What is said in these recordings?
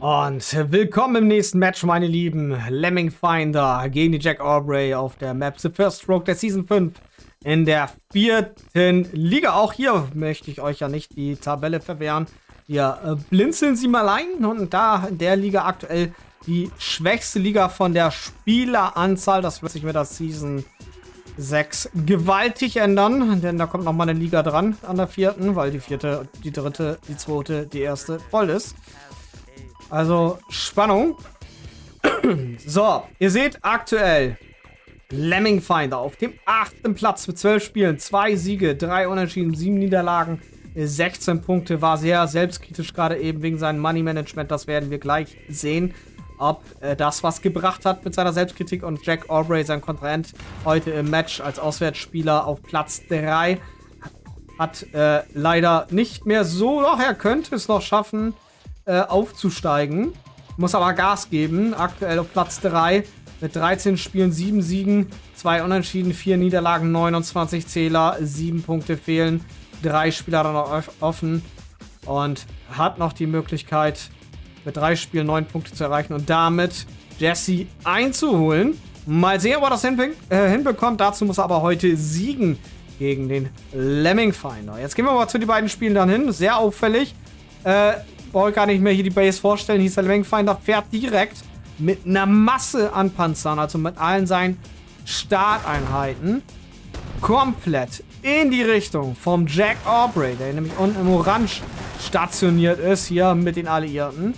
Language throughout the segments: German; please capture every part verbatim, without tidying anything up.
Und willkommen im nächsten Match, meine lieben Lemming Finder gegen die Jack Aubrey auf der Map The First Stroke der Season fünf in der vierten Liga. Auch hier möchte ich euch ja nicht die Tabelle verwehren. Wir äh, blinzeln sie mal ein und da in der Liga aktuell die schwächste Liga von der Spieleranzahl. Das wird sich mit der Season sechs gewaltig ändern, denn da kommt noch mal eine Liga dran an der vierten, weil die vierte, die dritte, die zweite, die erste voll ist. Also Spannung. So, ihr seht aktuell Lemming Finder auf dem achten Platz mit zwölf Spielen, zwei Siege, drei Unentschieden, sieben Niederlagen, sechzehn Punkte. War sehr selbstkritisch gerade eben wegen seinem Money Management. Das werden wir gleich sehen, ob äh, das was gebracht hat mit seiner Selbstkritik. Und Jack Aubrey, sein Kontrahent, heute im Match als Auswärtsspieler auf Platz drei. Hat äh, leider nicht mehr so, doch er könnte es noch schaffen, äh, aufzusteigen. Muss aber Gas geben. Aktuell auf Platz drei mit dreizehn Spielen, sieben Siegen, zwei Unentschieden, vier Niederlagen, neunundzwanzig Zähler, sieben Punkte fehlen. Drei Spieler dann noch offen und hat noch die Möglichkeit, mit drei Spielen neun Punkte zu erreichen und damit Jesse einzuholen. Mal sehen, ob er das hinbe äh, hinbekommt. Dazu muss er aber heute siegen gegen den Lemming Finder. Jetzt gehen wir mal zu den beiden Spielen dann hin. Sehr auffällig. Äh, brauche ich gar nicht mehr hier die Base vorstellen. Hieß der Lemming Finder fährt direkt mit einer Masse an Panzern, also mit allen seinen Starteinheiten, komplett in die Richtung vom Jack Aubrey, der nämlich unten im Orange stationiert ist, hier mit den Alliierten.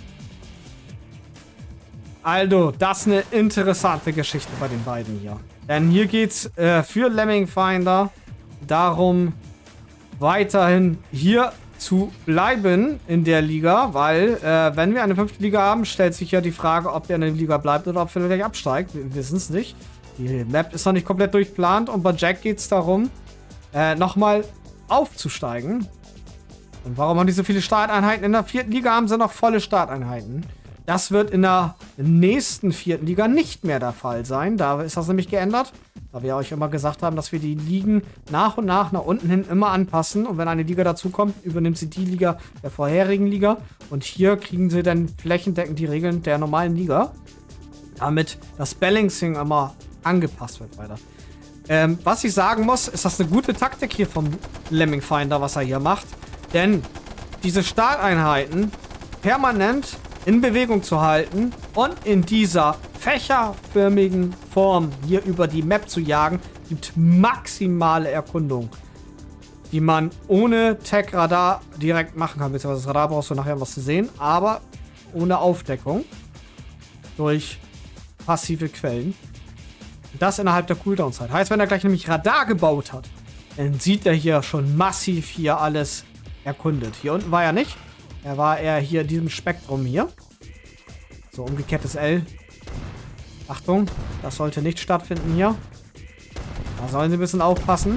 Also, das ist eine interessante Geschichte bei den beiden hier. Denn hier geht es äh, für Lemming Finder darum, weiterhin hier zu bleiben in der Liga, weil, äh, wenn wir eine fünfte Liga haben, stellt sich ja die Frage, ob der in der Liga bleibt oder ob er vielleicht absteigt. Wir wissen es nicht. Die Map ist noch nicht komplett durchplant und bei Jack geht es darum, äh, nochmal aufzusteigen. Und warum haben die so viele Starteinheiten? In der vierten Liga haben sie noch volle Starteinheiten. Das wird in der nächsten vierten Liga nicht mehr der Fall sein. Da ist das nämlich geändert. Da wir euch immer gesagt haben, dass wir die Ligen nach und nach nach unten hin immer anpassen. Und wenn eine Liga dazukommt, übernimmt sie die Liga der vorherigen Liga. Und hier kriegen sie dann flächendeckend die Regeln der normalen Liga. Damit das Balancing immer angepasst wird weiter. Ähm, was ich sagen muss, ist das eine gute Taktik hier vom Lemming Finder, was er hier macht. Denn diese Starteinheiten permanent in Bewegung zu halten und in dieser fächerförmigen Form hier über die Map zu jagen, gibt maximale Erkundung, die man ohne Tech-Radar direkt machen kann. Beziehungsweise das Radar brauchst du nachher was zu sehen, aber ohne Aufdeckung durch passive Quellen. Das innerhalb der Cooldown-Zeit. Heißt, wenn er gleich nämlich Radar gebaut hat, dann sieht er hier schon massiv hier alles erkundet. Hier unten war er nicht. Er war eher hier in diesem Spektrum hier. So, umgekehrtes L. Achtung, das sollte nicht stattfinden hier. Da sollen sie ein bisschen aufpassen.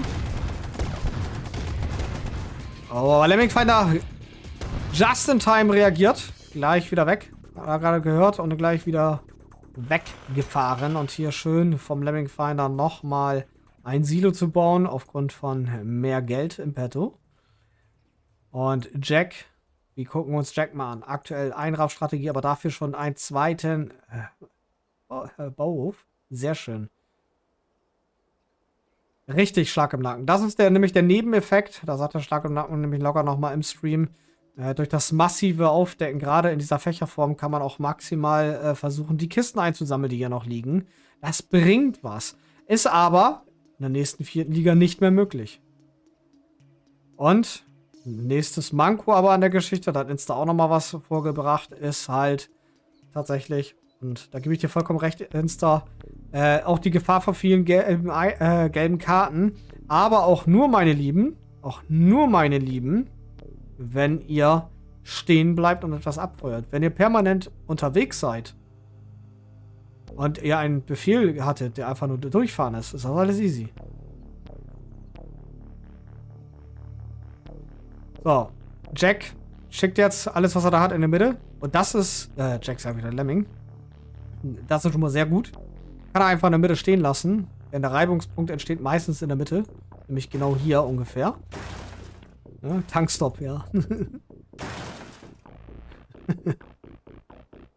Oh, Lemming Finder just in time reagiert. Gleich wieder weg. Hat er gerade gehört und gleich wieder weggefahren. Und hier schön vom Lemming Finder nochmal ein Silo zu bauen, aufgrund von mehr Geld im Petto. Und Jack, wir gucken uns Jack mal an. Aktuell Einraufstrategie, aber dafür schon einen zweiten äh, Bauhof. Sehr schön. Richtig Schlag im Nacken. Das ist der, nämlich der Nebeneffekt. Da sagt der Schlag im Nacken nämlich locker nochmal im Stream. Äh, durch das massive Aufdecken, gerade in dieser Fächerform, kann man auch maximal äh, versuchen, die Kisten einzusammeln, die hier noch liegen. Das bringt was. Ist aber in der nächsten vierten Liga nicht mehr möglich. Und nächstes Manko aber an der Geschichte, da hat Insta auch nochmal was vorgebracht, ist halt tatsächlich, und da gebe ich dir vollkommen recht, Insta, äh, auch die Gefahr von vielen gelben, äh, gelben Karten, aber auch nur, meine Lieben, auch nur, meine Lieben, wenn ihr stehen bleibt und etwas abfeuert. Wenn ihr permanent unterwegs seid und ihr einen Befehl hattet, der einfach nur durchfahren ist, ist das alles easy. So, Jack schickt jetzt alles, was er da hat, in die Mitte. Und das ist, äh, Jack sagt wieder Lemming. Das ist schon mal sehr gut. Kann er einfach in der Mitte stehen lassen. Denn der Reibungspunkt entsteht meistens in der Mitte. Nämlich genau hier ungefähr. Ja, Tankstop, ja.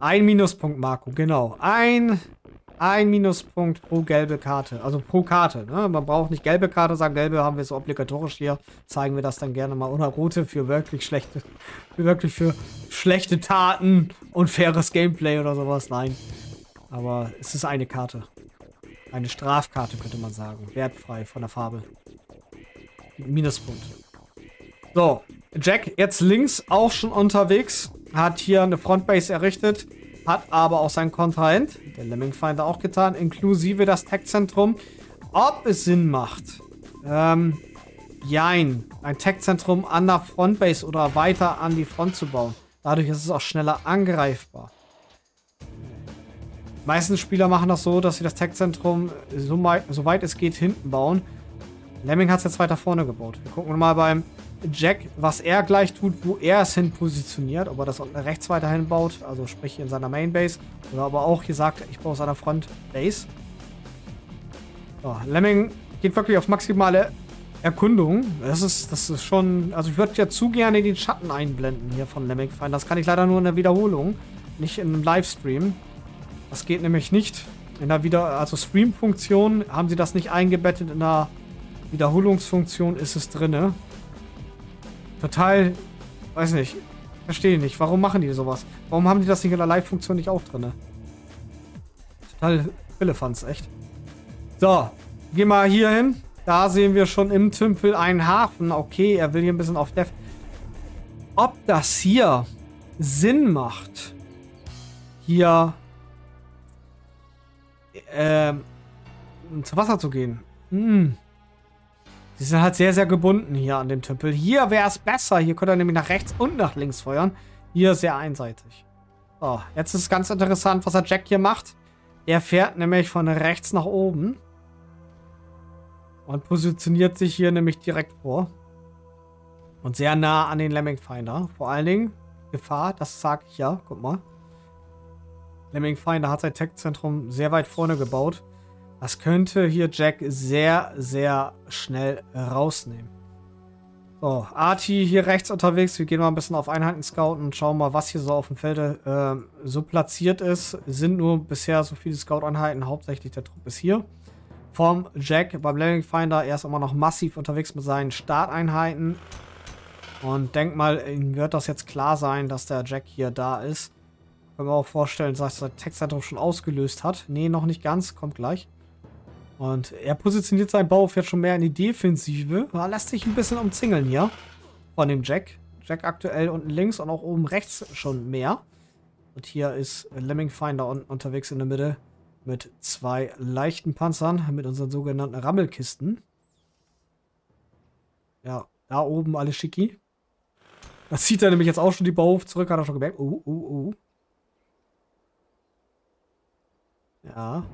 Ein Minuspunkt, Marco, genau. Ein, ein Minuspunkt pro gelbe Karte. Also pro Karte. Ne? Man braucht nicht gelbe Karte sagen. Gelbe haben wir so obligatorisch hier. Zeigen wir das dann gerne mal. Oder rote für wirklich schlechte, für wirklich für schlechte Taten und faires Gameplay oder sowas. Nein. Aber es ist eine Karte. Eine Strafkarte, könnte man sagen. Wertfrei von der Farbe. Minuspunkt. So, Jack jetzt links auch schon unterwegs. Hat hier eine Frontbase errichtet. Hat aber auch sein Kontrahent, der Lemming Finder, auch getan. Inklusive das Tech-Zentrum. Ob es Sinn macht, ähm, jein, ein Tech-Zentrum an der Frontbase oder weiter an die Front zu bauen. Dadurch ist es auch schneller angreifbar. Die meisten Spieler machen das so, dass sie das Tech-Zentrum so, so weit es geht hinten bauen. Lemming hat es jetzt weiter vorne gebaut. Wir gucken mal beim Jack, was er gleich tut, wo er es hin positioniert. Ob er das unten rechts weiter hinbaut, also sprich in seiner Mainbase. Oder aber auch hier sagt, ich baue seiner Frontbase. So, Lemming geht wirklich auf maximale Erkundung. Das ist, das ist schon... Also ich würde ja zu gerne den Schatten einblenden hier von Lemming Finder. Das kann ich leider nur in der Wiederholung, nicht in einem Livestream. Das geht nämlich nicht. In der Wieder... Also Stream-Funktion haben sie das nicht eingebettet. In der Wiederholungsfunktion ist es drinne. Total, weiß nicht, verstehe nicht. Warum machen die sowas? Warum haben die das nicht in der Live-Funktion nicht auch drin? Total Philippans, echt. So, gehen wir hier hin. Da sehen wir schon im Tümpel einen Hafen. Okay, er will hier ein bisschen auf Def. Ob das hier Sinn macht, hier ähm, zu Wasser zu gehen. Hm. Die sind halt sehr, sehr gebunden hier an dem Tümpel. Hier wäre es besser. Hier könnt ihr nämlich nach rechts und nach links feuern. Hier sehr einseitig. So, jetzt ist ganz interessant, was der Jack hier macht. Er fährt nämlich von rechts nach oben. Und positioniert sich hier nämlich direkt vor. Und sehr nah an den Lemming Finder. Vor allen Dingen Gefahr, das sage ich ja. Guck mal. Lemming Finder hat sein Tech-Zentrum sehr weit vorne gebaut. Das könnte hier Jack sehr, sehr schnell rausnehmen. So, Arti hier rechts unterwegs. Wir gehen mal ein bisschen auf Einheiten scouten und schauen mal, was hier so auf dem Felde äh, so platziert ist. Sind nur bisher so viele Scout-Einheiten. Hauptsächlich der Trupp ist hier. Vom Jack beim Lemming Finder. Er ist immer noch massiv unterwegs mit seinen Starteinheiten. Und denk mal, ihm wird das jetzt klar sein, dass der Jack hier da ist. Können wir auch vorstellen, dass das Tech-Zentrum schon ausgelöst hat. Nee, noch nicht ganz. Kommt gleich. Und er positioniert seinen Bau jetzt schon mehr in die Defensive. Er lässt sich ein bisschen umzingeln hier von dem Jack. Jack aktuell unten links und auch oben rechts schon mehr. Und hier ist Lemming Finder un unterwegs in der Mitte mit zwei leichten Panzern, mit unseren sogenannten Rammelkisten. Ja, da oben alles schicki. Das zieht er nämlich jetzt auch schon die Bauhof zurück, hat er schon gemerkt. Oh, oh, oh. Ja.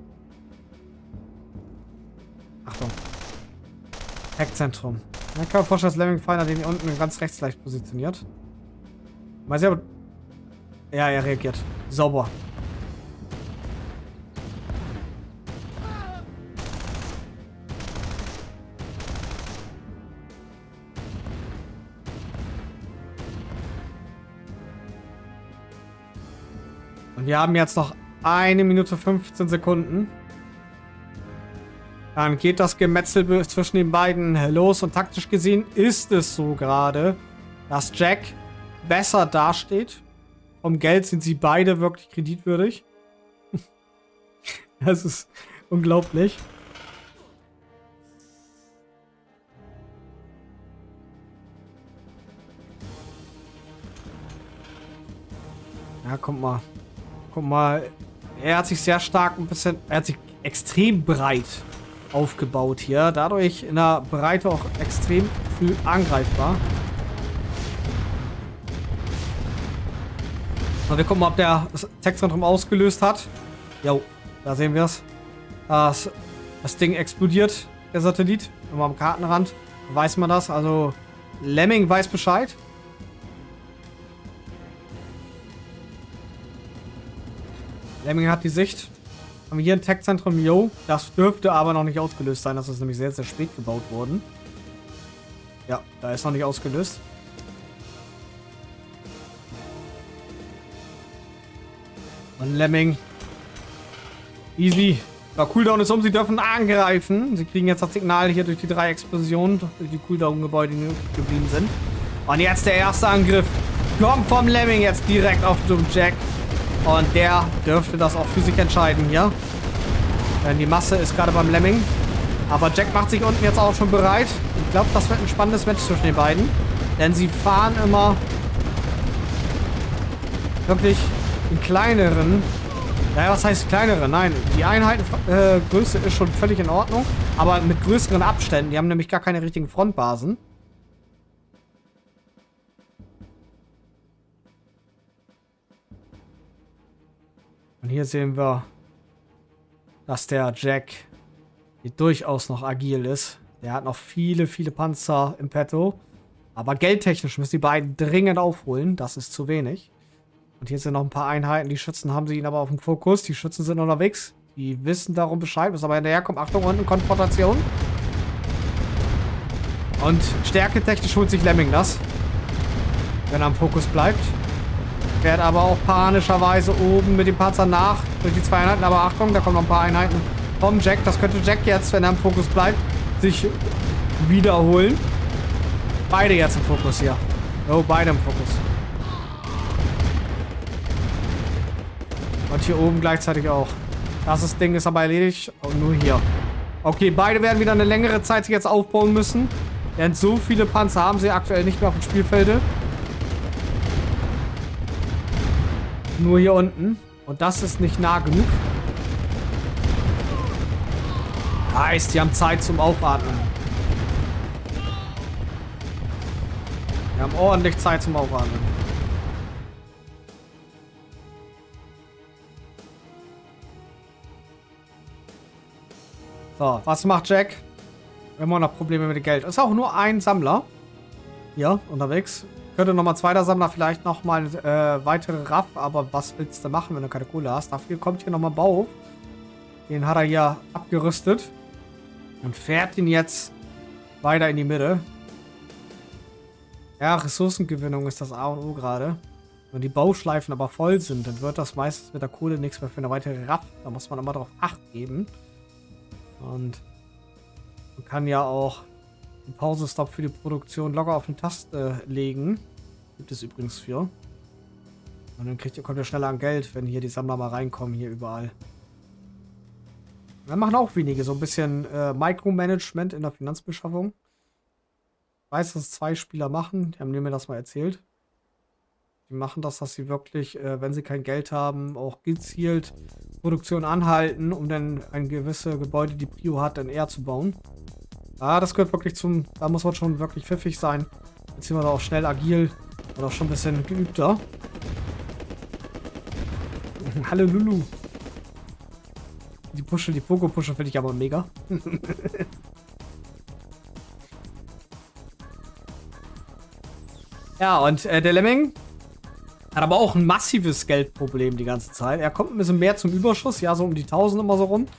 Achtung. Tech-Zentrum. Dann kann man vorstellen, dass Lemming Finder den hier unten ganz rechts leicht positioniert. Mal sehen, ob... Ja, er reagiert. Sauber. Und wir haben jetzt noch eine Minute fünfzehn Sekunden. Dann geht das Gemetzel zwischen den beiden los und taktisch gesehen ist es so gerade, dass Jack besser dasteht. Vom Geld sind sie beide wirklich kreditwürdig. Das ist unglaublich. Ja, guck mal. Guck mal. Er hat sich sehr stark ein bisschen... Er hat sich extrem breit aufgebaut hier. Dadurch in der Breite auch extrem früh angreifbar. Und wir gucken mal, ob der das Tech-Zentrum ausgelöst hat. Jo, da sehen wir es. Das, das Ding explodiert, der Satellit. Immer am Kartenrand weiß man das. Also Lemming weiß Bescheid. Lemming hat die Sicht. Haben wir hier ein Tech-Zentrum, yo. Das dürfte aber noch nicht ausgelöst sein. Das ist nämlich sehr, sehr spät gebaut worden. Ja, da ist noch nicht ausgelöst. Und Lemming. Easy. Der Cooldown ist um, sie dürfen angreifen. Sie kriegen jetzt das Signal hier durch die drei Explosionen, durch die Cooldown-Gebäude, die geblieben sind. Und jetzt der erste Angriff. Kommt vom Lemming jetzt direkt auf Doom Jack. Und der dürfte das auch für sich entscheiden hier. Denn die Masse ist gerade beim Lemming. Aber Jack macht sich unten jetzt auch schon bereit. Ich glaube, das wird ein spannendes Match zwischen den beiden. Denn sie fahren immer wirklich in kleineren... Naja, was heißt kleinere? Nein, die Einheitengröße äh, ist schon völlig in Ordnung. Aber mit größeren Abständen. Die haben nämlich gar keine richtigen Frontbasen. Und hier sehen wir, dass der Jack hier durchaus noch agil ist. Der hat noch viele, viele Panzer im Petto. Aber geldtechnisch müssen die beiden dringend aufholen. Das ist zu wenig. Und hier sind noch ein paar Einheiten. Die Schützen haben sie ihn aber auf dem Fokus. Die Schützen sind unterwegs. Die wissen darum Bescheid. Müssen aber hinterherkommen. Achtung, unten Konfrontation. Und stärketechnisch holt sich Lemming das. Wenn er am Fokus bleibt. Fährt aber auch panischerweise oben mit dem Panzer nach. Durch die zwei Einheiten. Aber Achtung, da kommen noch ein paar Einheiten vom Jack. Das könnte Jack jetzt, wenn er am Fokus bleibt, sich wiederholen. Beide jetzt im Fokus hier. Oh, beide im Fokus. Und hier oben gleichzeitig auch. Das Ding ist aber erledigt. Und nur hier. Okay, beide werden wieder eine längere Zeit sich jetzt aufbauen müssen. Denn so viele Panzer haben sie aktuell nicht mehr auf dem Spielfelde. Nur hier unten. Und das ist nicht nah genug. Heißt, die haben Zeit zum Aufatmen. Wir haben ordentlich Zeit zum Aufatmen. So, was macht Jack? Wir haben auch noch Probleme mit dem Geld. Ist auch nur ein Sammler. Hier, unterwegs. Könnte nochmal ein zweiter Sammler, vielleicht nochmal äh, weitere Raff. Aber was willst du machen, wenn du keine Kohle hast? Dafür kommt hier nochmal Bauhof. Den hat er hier abgerüstet. Und fährt ihn jetzt weiter in die Mitte. Ja, Ressourcengewinnung ist das A und O gerade. Wenn die Bauschleifen aber voll sind, dann wird das meistens mit der Kohle nichts mehr für eine weitere Raff. Da muss man immer darauf Acht geben. Und man kann ja auch den Pause-Stop für die Produktion locker auf eine Taste legen. Gibt es übrigens für. Und dann kriegt ihr, kommt ihr schneller an Geld, wenn hier die Sammler mal reinkommen, hier überall. Wir machen auch wenige, so ein bisschen äh, Micromanagement in der Finanzbeschaffung. Ich weiß, dass zwei Spieler machen, die haben mir das mal erzählt. Die machen das, dass sie wirklich, äh, wenn sie kein Geld haben, auch gezielt Produktion anhalten, um dann ein gewisse Gebäude, die Prio hat, dann eher zu bauen. Ah, das gehört wirklich zum, da muss man schon wirklich pfiffig sein. Beziehungsweise auch schnell agil und auch schon ein bisschen geübter. Hallo Lulu. Die Pusche, die Pogo-Pusche finde ich aber mega. Ja, und äh, der Lemming hat aber auch ein massives Geldproblem die ganze Zeit. Er kommt ein bisschen mehr zum Überschuss. Ja, so um die tausend immer so rum.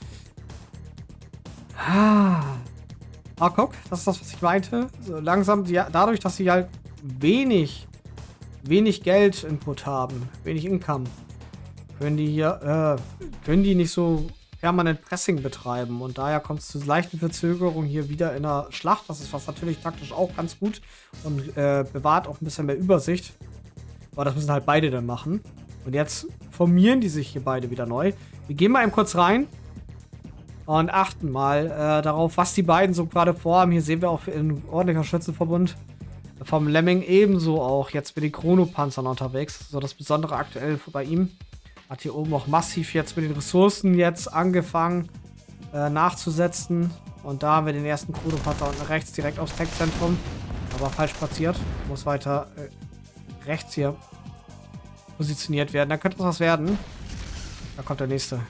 Ah. Ah, guck, das ist das, was ich meinte. So langsam, die, dadurch, dass sie halt wenig, wenig Geld-Input haben, wenig Income, können die hier, äh, können die nicht so permanent Pressing betreiben. Und daher kommt es zu leichten Verzögerungen hier wieder in der Schlacht. Das ist was natürlich taktisch auch ganz gut und äh, bewahrt auch ein bisschen mehr Übersicht. Aber das müssen halt beide dann machen. Und jetzt formieren die sich hier beide wieder neu. Wir gehen mal eben kurz rein und achten mal äh, darauf, was die beiden so gerade vorhaben. Hier sehen wir auch ein ordentlicher Schützenverbund vom Lemming ebenso auch jetzt mit den Chronopanzern unterwegs. So das Besondere aktuell bei ihm. Hat hier oben auch massiv jetzt mit den Ressourcen jetzt angefangen äh, nachzusetzen. Und da haben wir den ersten Chronopanzer unten rechts direkt aufs Tech-Zentrum. Aber falsch platziert. Muss weiter äh, rechts hier positioniert werden. Da könnte was werden. Da kommt der nächste.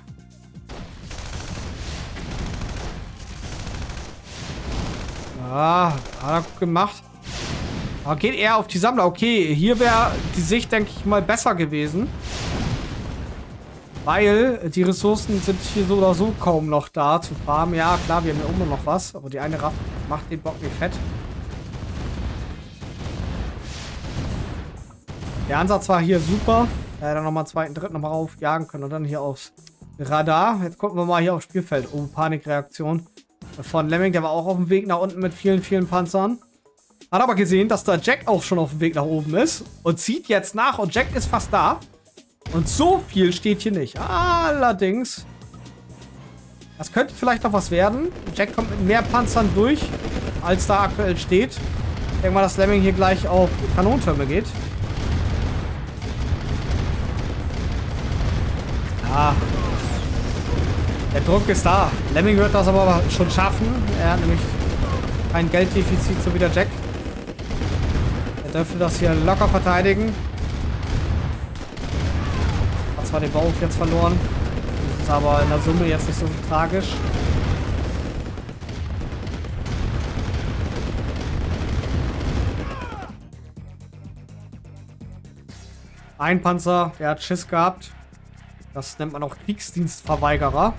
Ah, hat er gut gemacht. Aber geht eher auf die Sammler. Okay, hier wäre die Sicht, denke ich mal, besser gewesen. Weil die Ressourcen sind hier so oder so kaum noch da zu farmen. Ja, klar, wir haben hier oben noch was. Aber die eine Raff macht den Bock nicht fett. Der Ansatz war hier super. äh, dann nochmal einen zweiten, dritten nochmal raufjagen können und dann hier aufs Radar. Jetzt gucken wir mal hier aufs Spielfeld. Oh, Panikreaktion von Lemming. Der war auch auf dem Weg nach unten mit vielen, vielen Panzern. Hat aber gesehen, dass da Jack auch schon auf dem Weg nach oben ist und zieht jetzt nach und Jack ist fast da. Und so viel steht hier nicht. Allerdings, das könnte vielleicht noch was werden. Jack kommt mit mehr Panzern durch, als da aktuell steht. Ich denke mal, dass Lemming hier gleich auf Kanonentürme geht. Ja. Der Druck ist da. Lemming wird das aber schon schaffen. Er hat nämlich kein Gelddefizit, so wie der Jack. Er dürfte das hier locker verteidigen. Hat zwar den Bauhof jetzt verloren. Das ist aber in der Summe jetzt nicht so tragisch. Ein Panzer, der hat Schiss gehabt. Das nennt man auch Kriegsdienstverweigerer.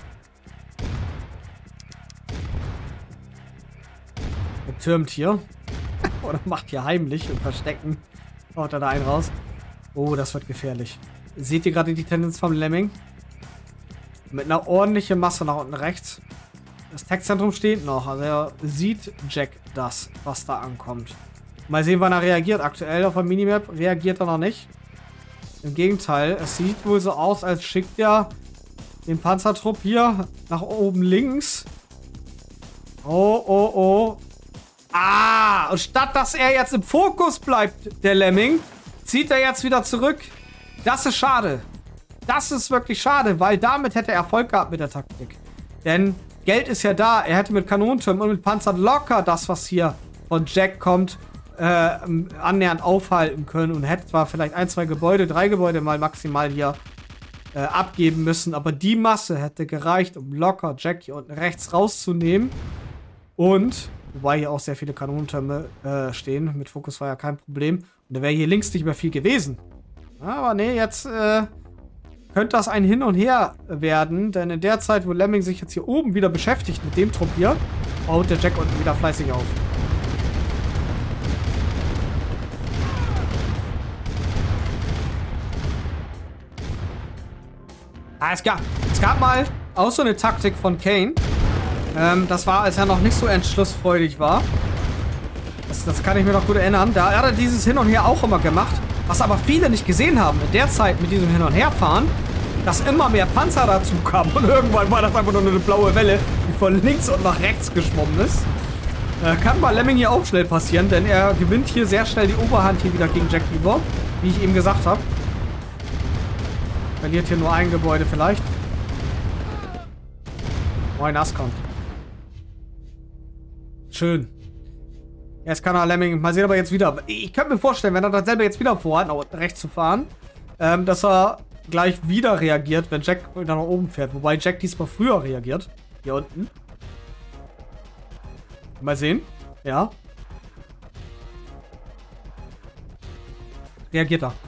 Er türmt hier. Oder macht hier heimlich und verstecken. Haut er da einen raus. Oh, das wird gefährlich. Seht ihr gerade die Tendenz vom Lemming? Mit einer ordentlichen Masse nach unten rechts. Das Tech-Zentrum steht noch. Also er sieht Jack das, was da ankommt. Mal sehen, wann er reagiert. Aktuell auf der Minimap reagiert er noch nicht. Im Gegenteil, es sieht wohl so aus, als schickt er den Panzertrupp hier nach oben links. Oh, oh, oh. Ah, und statt dass er jetzt im Fokus bleibt, der Lemming, zieht er jetzt wieder zurück. Das ist schade. Das ist wirklich schade, weil damit hätte er Erfolg gehabt mit der Taktik. Denn Geld ist ja da. Er hätte mit Kanonentürmen und mit Panzern locker das, was hier von Jack kommt, Äh, annähernd aufhalten können und hätte zwar vielleicht ein, zwei Gebäude, drei Gebäude mal maximal hier äh, abgeben müssen, aber die Masse hätte gereicht, um locker Jack hier unten rechts rauszunehmen. Und, wobei hier auch sehr viele Kanonentürme äh, stehen, mit Fokus war ja kein Problem. Und da wäre hier links nicht mehr viel gewesen. Aber nee, jetzt äh, könnte das ein Hin und Her werden, denn in der Zeit, wo Lemming sich jetzt hier oben wieder beschäftigt mit dem Trupp hier, baut der Jack unten wieder fleißig auf. Ah, es, gab, es gab mal auch so eine Taktik von Kane. Ähm, das war, als er noch nicht so entschlussfreudig war. Das, das kann ich mir noch gut erinnern. Da hat er dieses Hin und Her auch immer gemacht. Was aber viele nicht gesehen haben in der Zeit mit diesem Hin- und Herfahren, dass immer mehr Panzer dazu kamen. Und irgendwann war das einfach nur eine blaue Welle, die von links und nach rechts geschwommen ist. Äh, kann bei Lemming hier auch schnell passieren, denn er gewinnt hier sehr schnell die Oberhand hier wieder gegen Jack Lieber, wie ich eben gesagt habe. Verliert hier nur ein Gebäude vielleicht. Oh, ein Ass kommt. Schön. Jetzt kann er Lemming, mal sehen, ob er jetzt wieder... Ich könnte mir vorstellen, wenn er das selber jetzt wieder vorhat, nach rechts zu fahren, ähm, dass er gleich wieder reagiert, wenn Jack wieder nach oben fährt. Wobei Jack diesmal früher reagiert. Hier unten. Mal sehen. Ja. Reagiert er.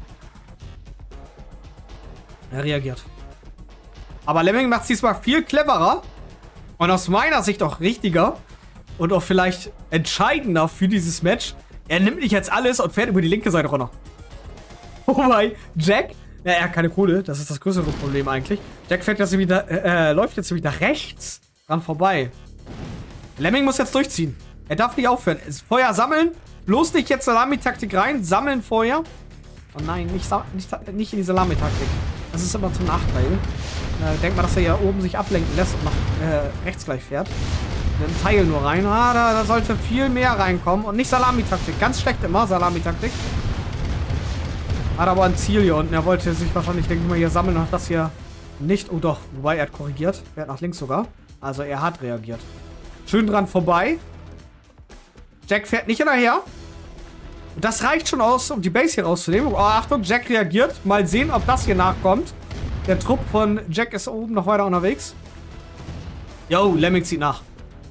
Er reagiert. Aber Lemming macht es diesmal viel cleverer. Und aus meiner Sicht auch richtiger. Und auch vielleicht entscheidender für dieses Match. Er nimmt nicht jetzt alles und fährt über die linke Seite runter. Wobei Jack, ja, er hat keine Kohle. Das ist das größere Problem eigentlich. Jack fährt jetzt wieder, äh, läuft jetzt wieder rechts dran vorbei. Lemming muss jetzt durchziehen. Er darf nicht aufhören. Feuer sammeln. Bloß nicht jetzt Salami-Taktik rein. Sammeln Feuer. Oh nein, nicht, nicht, nicht in die Salami-Taktik. Das ist immer zum Nachteil. Äh, denkt mal, dass er hier oben sich ablenken lässt und nach äh, rechts gleich fährt. Ein Teil nur rein. Ah, da, da sollte viel mehr reinkommen. Und nicht Salami-Taktik. Ganz schlecht immer, Salami-Taktik. Hat aber ein Ziel hier unten. Er wollte sich wahrscheinlich, denke ich mal, hier sammeln und hat das hier nicht. Oh doch, wobei er hat korrigiert. Er hat nach links sogar. Also er hat reagiert. Schön dran vorbei. Jack fährt nicht hinterher. Und das reicht schon aus, um die Base hier rauszunehmen. Oh, Achtung, Jack reagiert. Mal sehen, ob das hier nachkommt. Der Trupp von Jack ist oben noch weiter unterwegs. Yo, Lemming zieht nach.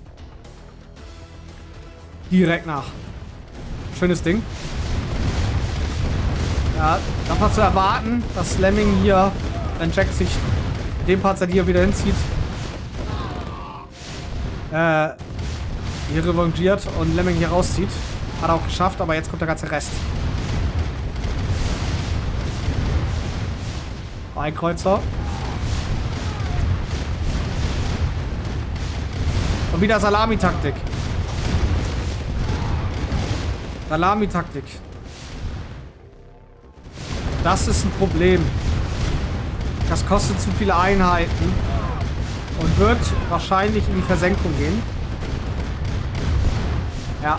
Direkt nach. Schönes Ding. Ja, dann war zu erwarten, dass Lemming hier, wenn Jack sich mit dem Panzer hier wieder hinzieht, äh, hier revanchiert und Lemming hier rauszieht. Hat er auch geschafft, aber jetzt kommt der ganze Rest. Ein Kreuzer. Und wieder Salami-Taktik. Salami-Taktik. Das ist ein Problem. Das kostet zu viele Einheiten. Und wird wahrscheinlich in die Versenkung gehen. Ja.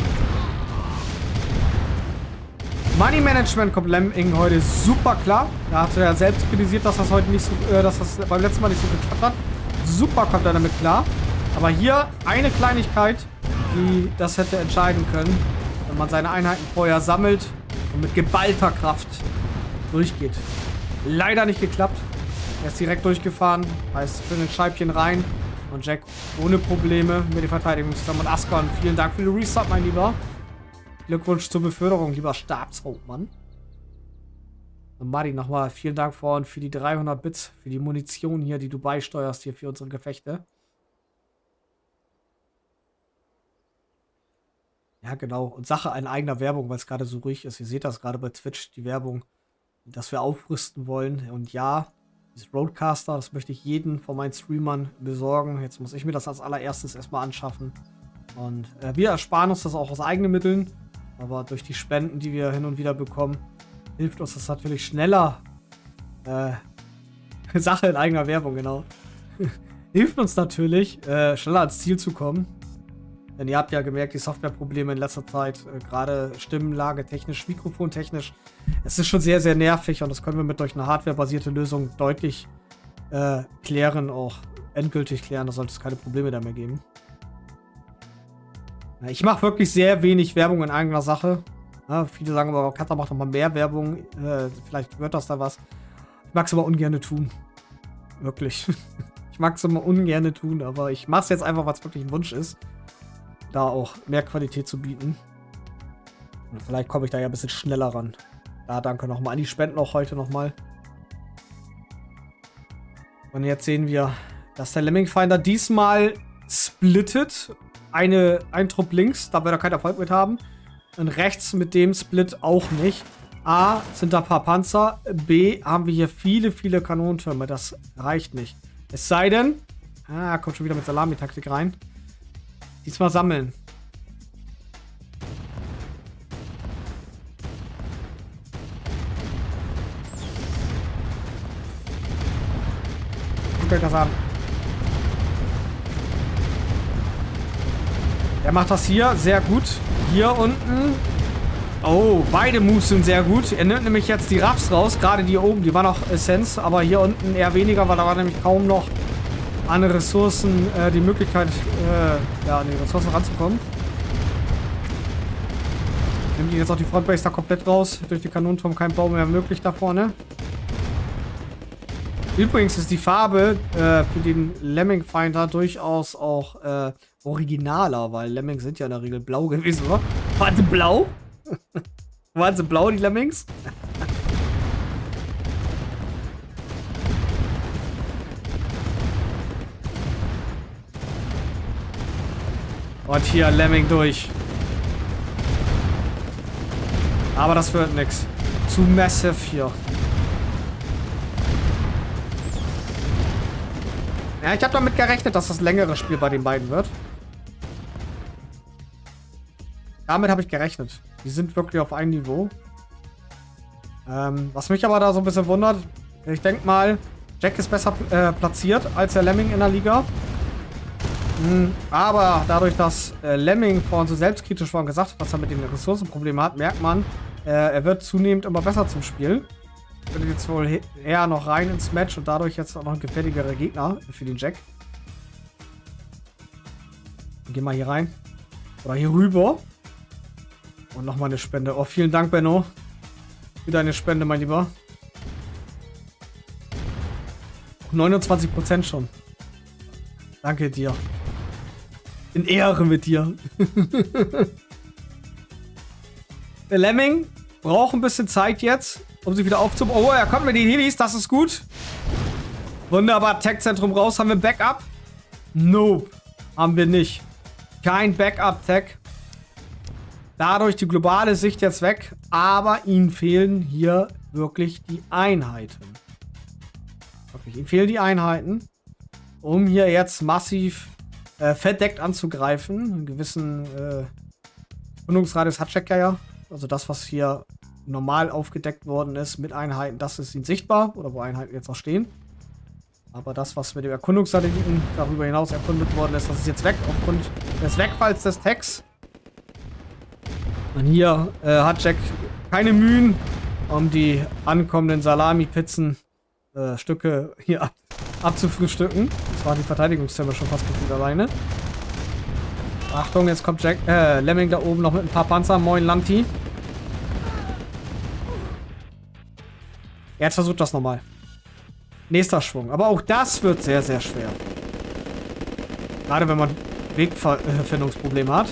Money Management kommt Lemming heute super klar. Da hat er selbst kritisiert, dass das heute nicht so, äh, dass das beim letzten Mal nicht so geklappt hat. Super kommt er damit klar. Aber hier eine Kleinigkeit, die das hätte entscheiden können, wenn man seine Einheiten vorher sammelt und mit geballter Kraft durchgeht. Leider nicht geklappt. Er ist direkt durchgefahren, heißt für ein Scheibchen rein. Und Jack ohne Probleme mit dem Verteidigungsturm. Und Ascon, vielen Dank für den Restart, mein Lieber. Glückwunsch zur Beförderung, lieber Stabshauptmann. Und Mari, nochmal vielen Dank vorhin für die dreihundert Bits, für die Munition hier, die du beisteuerst hier für unsere Gefechte. Ja, genau. Und Sache in eigener Werbung, weil es gerade so ruhig ist. Ihr seht das gerade bei Twitch, die Werbung, dass wir aufrüsten wollen. Und ja, dieses Roadcaster, das möchte ich jeden von meinen Streamern besorgen. Jetzt muss ich mir das als allererstes erstmal anschaffen. Und äh, wir ersparen uns das auch aus eigenen Mitteln. Aber durch die Spenden, die wir hin und wieder bekommen, hilft uns das natürlich schneller. Äh, Sache in eigener Werbung, genau. Hilft uns natürlich, äh, schneller ans Ziel zu kommen. Denn ihr habt ja gemerkt, die Softwareprobleme in letzter Zeit, äh, gerade Stimmenlage technisch, Mikrofontechnisch, es ist schon sehr, sehr nervig und das können wir mit durch eine hardwarebasierte Lösung deutlich äh, klären, auch endgültig klären. Da sollte es keine Probleme da mehr geben. Ja, ich mache wirklich sehr wenig Werbung in eigener Sache. Ja, viele sagen aber, Katha macht noch mal mehr Werbung. Äh, vielleicht wird das da was. Ich mag es aber ungern tun. Wirklich. Ich mag es immer ungern tun, aber ich mache es jetzt einfach, was wirklich ein Wunsch ist. Da auch mehr Qualität zu bieten. Und vielleicht komme ich da ja ein bisschen schneller ran. Da danke nochmal an die Spenden auch heute nochmal. Und jetzt sehen wir, dass der Lemming Finder diesmal splittet. Eine, ein Trupp links, da wird er keinen Erfolg mit haben. Und rechts mit dem Split auch nicht. A, sind da ein paar Panzer. B, haben wir hier viele, viele Kanonentürme. Das reicht nicht. Es sei denn, ah, kommt schon wieder mit Salami-Taktik rein. Diesmal sammeln. Guckt euch das an. Er macht das hier sehr gut. Hier unten. Oh, beide Moves sind sehr gut. Er nimmt nämlich jetzt die Raffs raus. Gerade die oben, die waren noch Essenz. Aber hier unten eher weniger, weil da war nämlich kaum noch an Ressourcen äh, die Möglichkeit, äh, ja, an die Ressourcen ranzukommen. Nimmt jetzt auch die Frontbase da komplett raus. Durch die Kanonenturm kein Bau mehr möglich da vorne. Übrigens ist die Farbe äh, für den Lemming Finder durchaus auch äh, originaler, weil Lemmings sind ja in der Regel blau gewesen, oder? Waren sie blau? Waren sie blau, die Lemmings? Und hier Lemming durch. Aber das wird nix. Zu massive hier. Ja, ich habe damit gerechnet, dass das längere Spiel bei den beiden wird. Damit habe ich gerechnet. Die sind wirklich auf einem Niveau. Ähm, was mich aber da so ein bisschen wundert, ich denke mal, Jack ist besser äh, platziert als der Lemming in der Liga. Mhm, aber dadurch, dass äh, Lemming vorhin so selbstkritisch war und gesagt hat, dass er mit den Ressourcenproblemen hat, merkt man, äh, er wird zunehmend immer besser zum Spiel. Wird jetzt wohl eher noch rein ins Match und dadurch jetzt auch noch ein gefährlicherer Gegner für den Jack. Geh mal hier rein. Oder hier rüber. Und nochmal eine Spende. Oh, vielen Dank, Benno. Für deine Spende, mein Lieber. neunundzwanzig Prozent schon. Danke dir. In Ehre mit dir. Der Lemming braucht ein bisschen Zeit jetzt, um sich wieder aufzubauen. Oh, er kommt mit den Helis, das ist gut. Wunderbar, Tech-Zentrum raus. Haben wir Backup? Nope. Haben wir nicht. Kein Backup-Tech. Dadurch die globale Sicht jetzt weg. Aber ihnen fehlen hier wirklich die Einheiten. Wirklich, ihm fehlen die Einheiten, um hier jetzt massiv äh, verdeckt anzugreifen. Einen gewissen äh, Rundungsradius hat Jack ja. Also das, was hier normal aufgedeckt worden ist mit Einheiten, das ist ihnen sichtbar. Oder wo Einheiten jetzt noch stehen. Aber das, was mit dem Erkundungssatelliten darüber hinaus erkundet worden ist, das ist jetzt weg aufgrund des Wegfalls des Techs. Und hier äh, hat Jack keine Mühen, um die ankommenden Salami-Pizzen äh, Stücke hier ab, abzufrühstücken. Das war die Verteidigungszimmer schon fast gefühlt alleine. Achtung, jetzt kommt Jack, äh, Lemming da oben noch mit ein paar Panzer. Moin, Lanti. Jetzt versucht das nochmal. Nächster Schwung. Aber auch das wird sehr, sehr schwer. Gerade wenn man Wegfindungsprobleme hat.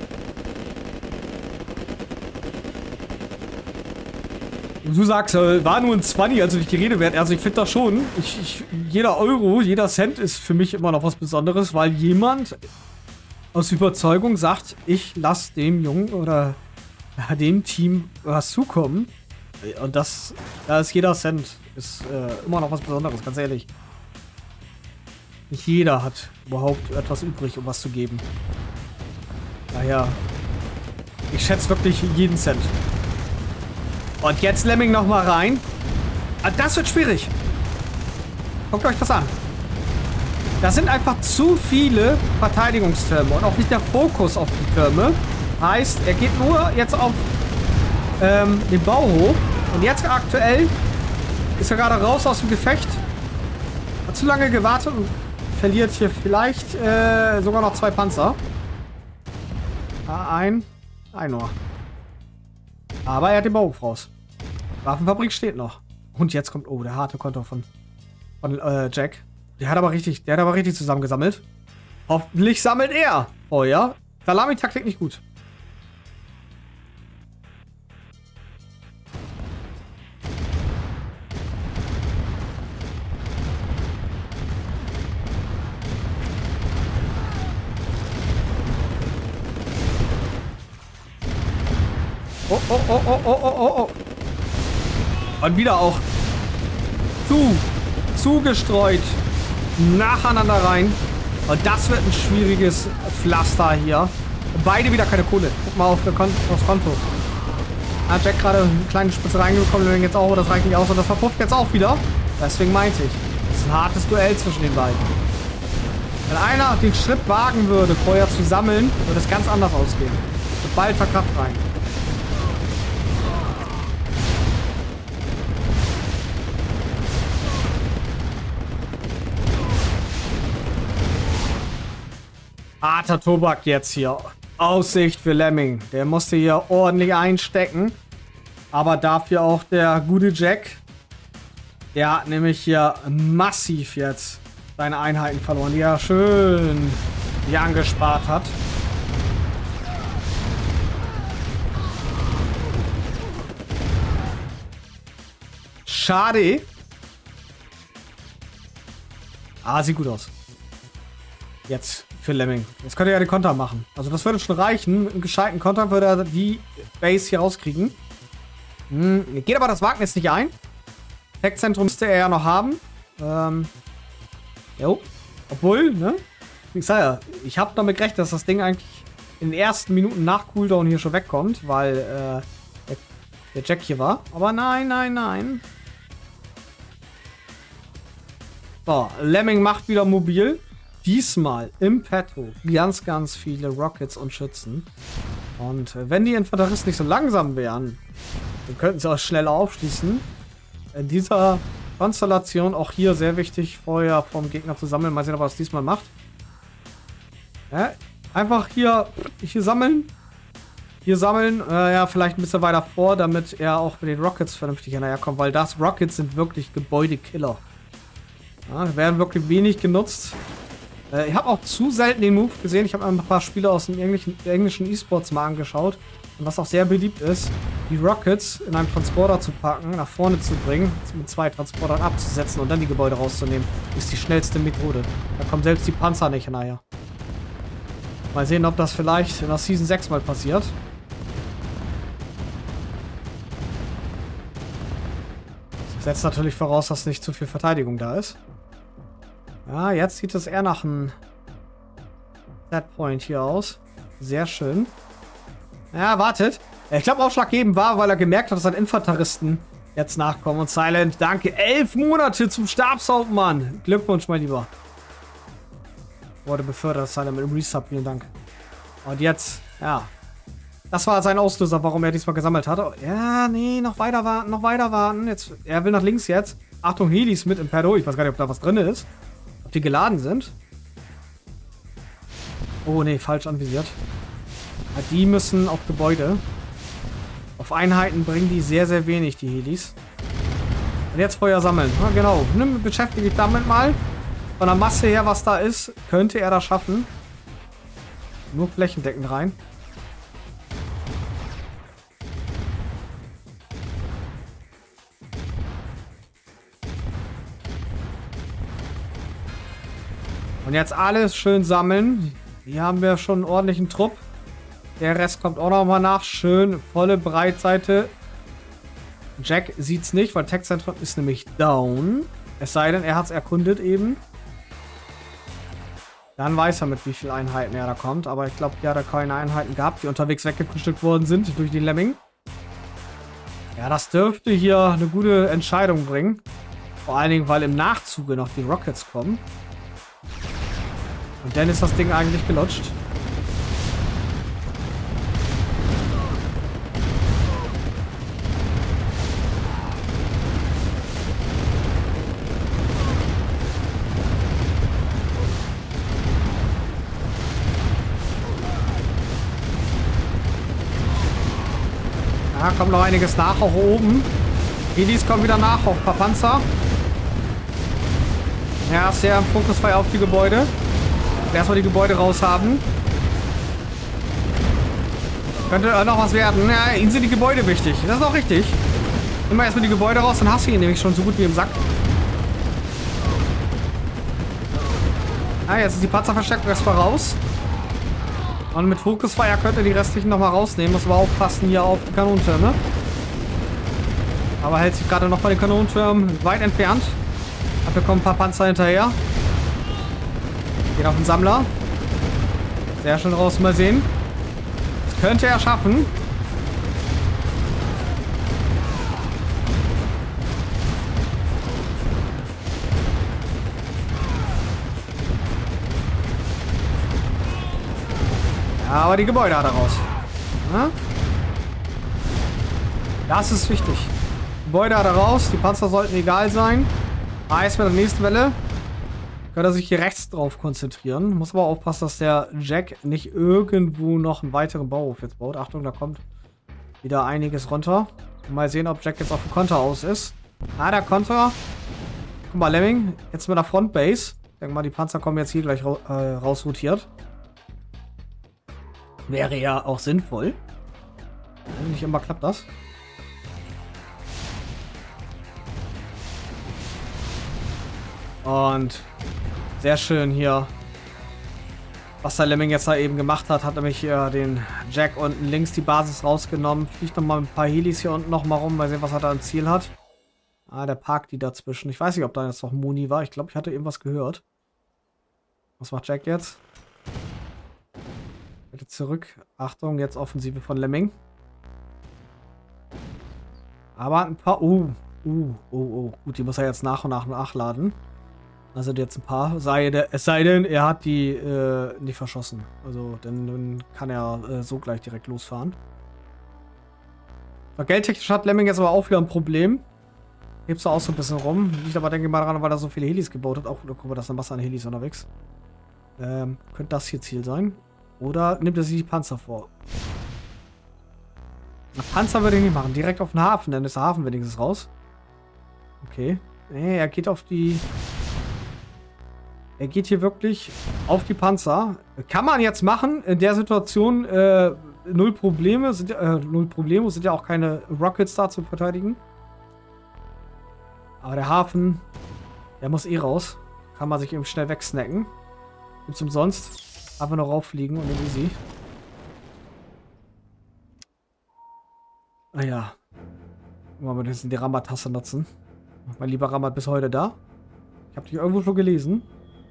Und du sagst, äh, war nur ein zwanzig, also nicht die Rede wert. Also ich finde das schon. Ich, ich, jeder Euro, jeder Cent ist für mich immer noch was Besonderes, weil jemand aus Überzeugung sagt, ich lasse dem Jungen oder ja, dem Team was zukommen. Und das, da ist jeder Cent ist äh, immer noch was Besonderes, ganz ehrlich. Nicht jeder hat überhaupt etwas übrig, um was zu geben. Daher, ich schätze wirklich jeden Cent. Und jetzt Lemming noch mal rein. Ah, das wird schwierig. Guckt euch das an. Das sind einfach zu viele Verteidigungstürme und auch nicht der Fokus auf die Türme. Heißt, er geht nur jetzt auf ähm, den Bau hoch. Und jetzt aktuell ist er gerade raus aus dem Gefecht. Hat zu lange gewartet und verliert hier vielleicht äh, sogar noch zwei Panzer. Ah, ein. Ein nur. Aber er hat den Bauhof raus. Waffenfabrik steht noch. Und jetzt kommt, oh, der harte Konter von, von äh, Jack. Der hat aber richtig, der hat aber richtig zusammengesammelt. Hoffentlich sammelt er. Oh ja. Salami-Taktik nicht gut. Oh, oh, oh, oh, oh, oh, oh, oh. Und wieder auch zu, zugestreut. Nacheinander rein. Und das wird ein schwieriges Pflaster hier. Und beide wieder keine Kohle. Guck mal auf der Kon aufs Konto. Hat Jack gerade eine kleine Spitze reingekommen, deswegen jetzt auch, aber das reicht nicht aus. Und das verpufft jetzt auch wieder. Deswegen meinte ich, das ist ein hartes Duell zwischen den beiden. Wenn einer den Schritt wagen würde, Feuer zu sammeln, würde es ganz anders ausgehen. Mit ballter Kraft rein. Harter Tobak jetzt hier. Aussicht für Lemming. Der musste hier ordentlich einstecken. Aber dafür auch der gute Jack. Der hat nämlich hier massiv jetzt seine Einheiten verloren, die er schön hier angespart hat. Schade. Ah, sieht gut aus. Jetzt für Lemming. Jetzt könnte er ja den Konter machen. Also das würde schon reichen. Mit einem gescheiten Konter würde er die Base hier rauskriegen. Hm, geht aber das Wagnis nicht ein. Tech-Zentrum müsste er ja noch haben. Ähm. Jo. Obwohl, ne? Ich sag ja, ich habe damit gerechnet, dass das Ding eigentlich in den ersten Minuten nach Cooldown hier schon wegkommt, weil äh, der, der Jack hier war. Aber nein, nein, nein. So, Lemming macht wieder mobil. Diesmal im Petto ganz, ganz viele Rockets und Schützen. Und äh, wenn die Infanteristen nicht so langsam wären, dann könnten sie auch schneller aufschließen. In dieser Konstellation auch hier sehr wichtig, Feuer vom Gegner zu sammeln. Mal sehen, ob er es diesmal macht. Ja, einfach hier, hier sammeln. Hier sammeln. Äh, ja, vielleicht ein bisschen weiter vor, damit er auch mit den Rockets vernünftig hinterherkommt. Weil das Rockets sind wirklich Gebäudekiller. Ja, werden wirklich wenig genutzt. Äh, ich habe auch zu selten den Move gesehen. Ich habe mir ein paar Spiele aus dem englischen, englischen E-Sports mal angeschaut. Und was auch sehr beliebt ist, die Rockets in einem Transporter zu packen, nach vorne zu bringen, mit zwei Transportern abzusetzen und dann die Gebäude rauszunehmen, ist die schnellste Methode. Da kommen selbst die Panzer nicht hinterher. Mal sehen, ob das vielleicht in der Season sechs mal passiert. Setzt natürlich voraus, dass nicht zu viel Verteidigung da ist. Ja, jetzt sieht es eher nach einem Setpoint hier aus. Sehr schön. Ja, wartet. Ich glaube, ausschlaggebend war, weil er gemerkt hat, dass seine Infanteristen jetzt nachkommen. Und Silent, danke. Elf Monate zum Stabshauptmann. Glückwunsch, mein Lieber. Wurde befördert, Silent mit dem Resub. Vielen Dank. Und jetzt, ja. Das war sein Auslöser, warum er diesmal gesammelt hat. Ja, nee, noch weiter warten, noch weiter warten. Jetzt, er will nach links jetzt. Achtung, Helis mit Impero. Ich weiß gar nicht, ob da was drin ist. Ob die geladen sind. Oh, nee, falsch anvisiert. Ja, die müssen auf Gebäude. Auf Einheiten bringen die sehr, sehr wenig, die Helis. Und jetzt Feuer sammeln. Ja, genau. Nimm, beschäftige dich damit mal. Von der Masse her, was da ist, könnte er das schaffen. Nur flächendeckend rein. Und jetzt alles schön sammeln. Hier haben wir schon einen ordentlichen Trupp. Der Rest kommt auch nochmal nach. Schön volle Breitseite. Jack sieht es nicht, weil Tech-Zentrum ist nämlich down. Es sei denn, er hat es erkundet eben. Dann weiß er, mit wie vielen Einheiten er da kommt. Aber ich glaube, hier hat er keine Einheiten gehabt, die unterwegs weggefrühstückt worden sind durch den Lemming. Ja, das dürfte hier eine gute Entscheidung bringen. Vor allen Dingen, weil im Nachzuge noch die Rockets kommen. Und dann ist das Ding eigentlich gelutscht. Ja, kommt noch einiges nach, auch oben. Helis kommen wieder nach, auch ein paar Panzer. Ja, sehr fokusfrei auf die Gebäude. Erstmal die Gebäude raus haben. Könnte äh, noch was werden. Ja, ihnen sind die Gebäude wichtig. Das ist auch richtig. Immer erstmal die Gebäude raus, dann hast du ihn nämlich schon so gut wie im Sack. Ah, jetzt ist die Panzerverstärkung erstmal raus. Und mit Fokusfeuer könnt ihr die restlichen nochmal rausnehmen. Muss aber aufpassen hier auf die Kanonentürme. Aber hält sich gerade noch bei den Kanonentürmen weit entfernt. Dafür kommen ein paar Panzer hinterher. Geht auf den Sammler. Sehr schön raus, mal sehen. Das könnte er schaffen. Ja, aber die Gebäude hat er raus. Ja? Das ist wichtig. Gebäude hat er raus. Die Panzer sollten egal sein. Heißt, mit der nächsten Welle kann er sich hier rechts drauf konzentrieren. Muss aber aufpassen, dass der Jack nicht irgendwo noch einen weiteren Bauhof jetzt baut. Achtung, da kommt wieder einiges runter. Mal sehen, ob Jack jetzt auf dem Konter aus ist. Ah, der Konter. Guck mal, Lemming. Jetzt mit der Frontbase. Ich denke mal, die Panzer kommen jetzt hier gleich ra äh, rausrotiert. Wäre ja auch sinnvoll. Nicht immer klappt das. Und sehr schön hier, was der Lemming jetzt da eben gemacht hat, hat nämlich hier den Jack unten links die Basis rausgenommen. Fliegt nochmal ein paar Helis hier unten nochmal rum, mal sehen, was er da im Ziel hat. Ah, der parkt die dazwischen. Ich weiß nicht, ob da jetzt noch Muni war. Ich glaube, ich hatte eben was gehört. Was macht Jack jetzt? Bitte zurück. Achtung, jetzt Offensive von Lemming. Aber ein paar... Uh, uh, oh, oh. Gut, die muss er jetzt nach und nach nachladen. Also jetzt ein paar. Sei der, es sei denn, er hat die äh, nicht verschossen. Also dann, dann kann er äh, so gleich direkt losfahren. Geldtechnisch hat Lemming jetzt aber auch wieder ein Problem. Hebst du auch so ein bisschen rum. Liegt aber, denke ich mal, daran, weil er so viele Helis gebaut hat. Auch, guck mal, da ist eine Masse an Helis unterwegs. Ähm, könnte das hier Ziel sein. Oder nimmt er sich die Panzer vor? Na, Panzer würde ich nicht machen. Direkt auf den Hafen, dann ist der Hafen wenigstens raus. Okay. Nee, er geht auf die... Er geht hier wirklich auf die Panzer. Kann man jetzt machen. In der Situation äh, null Probleme. Sind, äh, null Probleme. Sind ja auch keine Rockets da zu verteidigen. Aber der Hafen, der muss eh raus. Kann man sich eben schnell wegsnacken. Gibt's umsonst. Einfach noch rauffliegen und dann easy. Ah ja. Mal ein bisschen die Rammer-Taste nutzen. Mein lieber Ramat bis heute da. Ich habe dich irgendwo schon gelesen.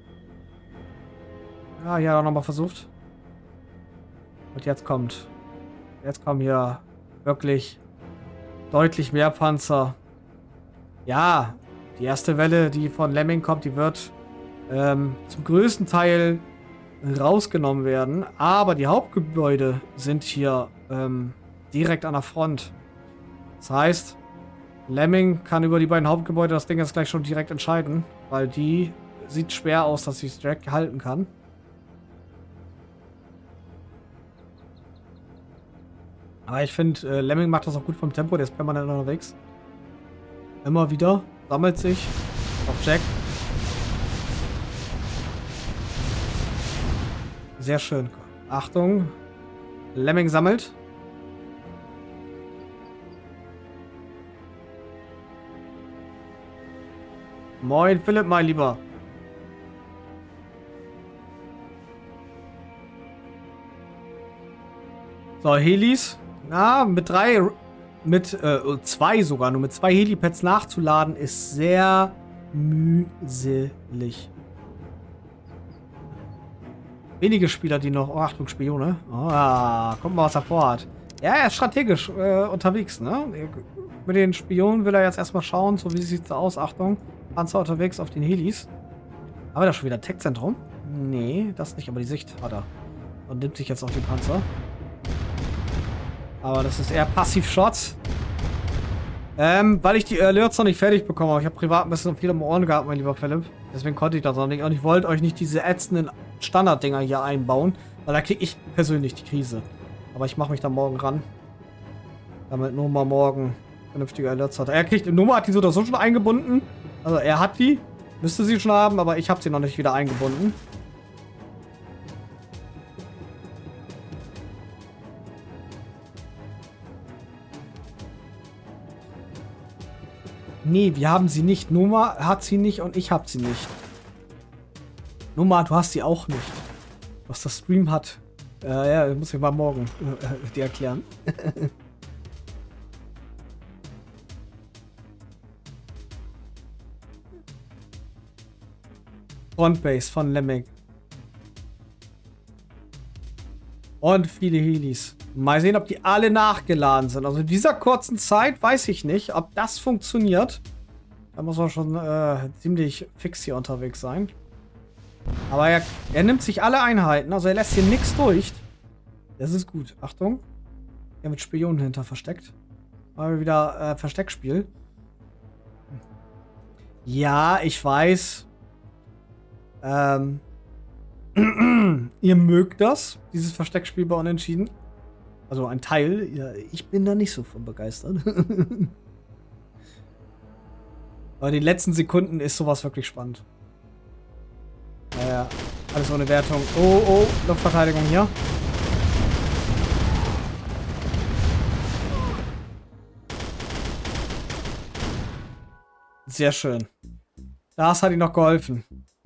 Ja, hier hat er nochmal versucht. Und jetzt kommt. Jetzt kommen hier wirklich deutlich mehr Panzer. Ja, die erste Welle, die von Lemming kommt, die wird ähm, zum größten Teil rausgenommen werden. Aber die Hauptgebäude sind hier ähm, direkt an der Front. Das heißt, Lemming kann über die beiden Hauptgebäude das Ding jetzt gleich schon direkt entscheiden. Weil die sieht schwer aus, dass sie es direkt halten kann. Aber ich finde, äh, Lemming macht das auch gut vom Tempo. Der ist permanent unterwegs. Immer wieder. Sammelt sich. Auf Jack. Sehr schön. Achtung. Lemming sammelt. Moin, Philipp, mein Lieber. So, Helis. Na, mit drei, mit äh, zwei sogar, nur mit zwei Helipads nachzuladen, ist sehr mühselig. Wenige Spieler, die noch... Oh, Achtung, Spione. Ah, guck mal, was er vorhat. Ja, er ist strategisch äh, unterwegs, ne? Mit den Spionen will er jetzt erstmal schauen, so wie sieht es aus. Achtung, Panzer unterwegs auf den Helis. Haben wir da schon wieder Tech-Zentrum? Nee, das nicht, aber die Sicht hat er. Und nimmt sich jetzt auf die Panzer. Aber das ist eher Passiv-Shots. Ähm, weil ich die Alerts noch nicht fertig bekomme. Ich habe privat ein bisschen viel um Ohren gehabt, mein lieber Philipp. Deswegen konnte ich das noch nicht. Und ich wollte euch nicht diese ätzenden Standarddinger hier einbauen. Weil da kriege ich persönlich die Krise. Aber ich mache mich da morgen ran. Damit Noma morgen vernünftige Alerts hat. Er kriegt, Noma hat die so oder so schon eingebunden. Also er hat die. Müsste sie schon haben, aber ich habe sie noch nicht wieder eingebunden. Nee, wir haben sie nicht. Noma hat sie nicht und ich hab sie nicht. Noma, du hast sie auch nicht. Was das Stream hat. Äh, ja, muss ich mal morgen äh, dir erklären. Frontbase von Lemming. Und viele Helis. Mal sehen, ob die alle nachgeladen sind. Also in dieser kurzen Zeit weiß ich nicht, ob das funktioniert. Da muss man schon äh, ziemlich fix hier unterwegs sein. Aber er, er nimmt sich alle Einheiten. Also er lässt hier nichts durch. Das ist gut. Achtung. Er mit Spionen hinter versteckt. Mal wieder äh, Versteckspiel. Ja, ich weiß. Ähm... Ihr mögt das, dieses Versteckspiel bei Unentschieden. Also ein Teil. Ja, ich bin da nicht so von begeistert. Aber in den letzten Sekunden ist sowas wirklich spannend. Naja, alles ohne Wertung. Oh, oh, Luftverteidigung hier. Sehr schön. Das hat ihm noch geholfen.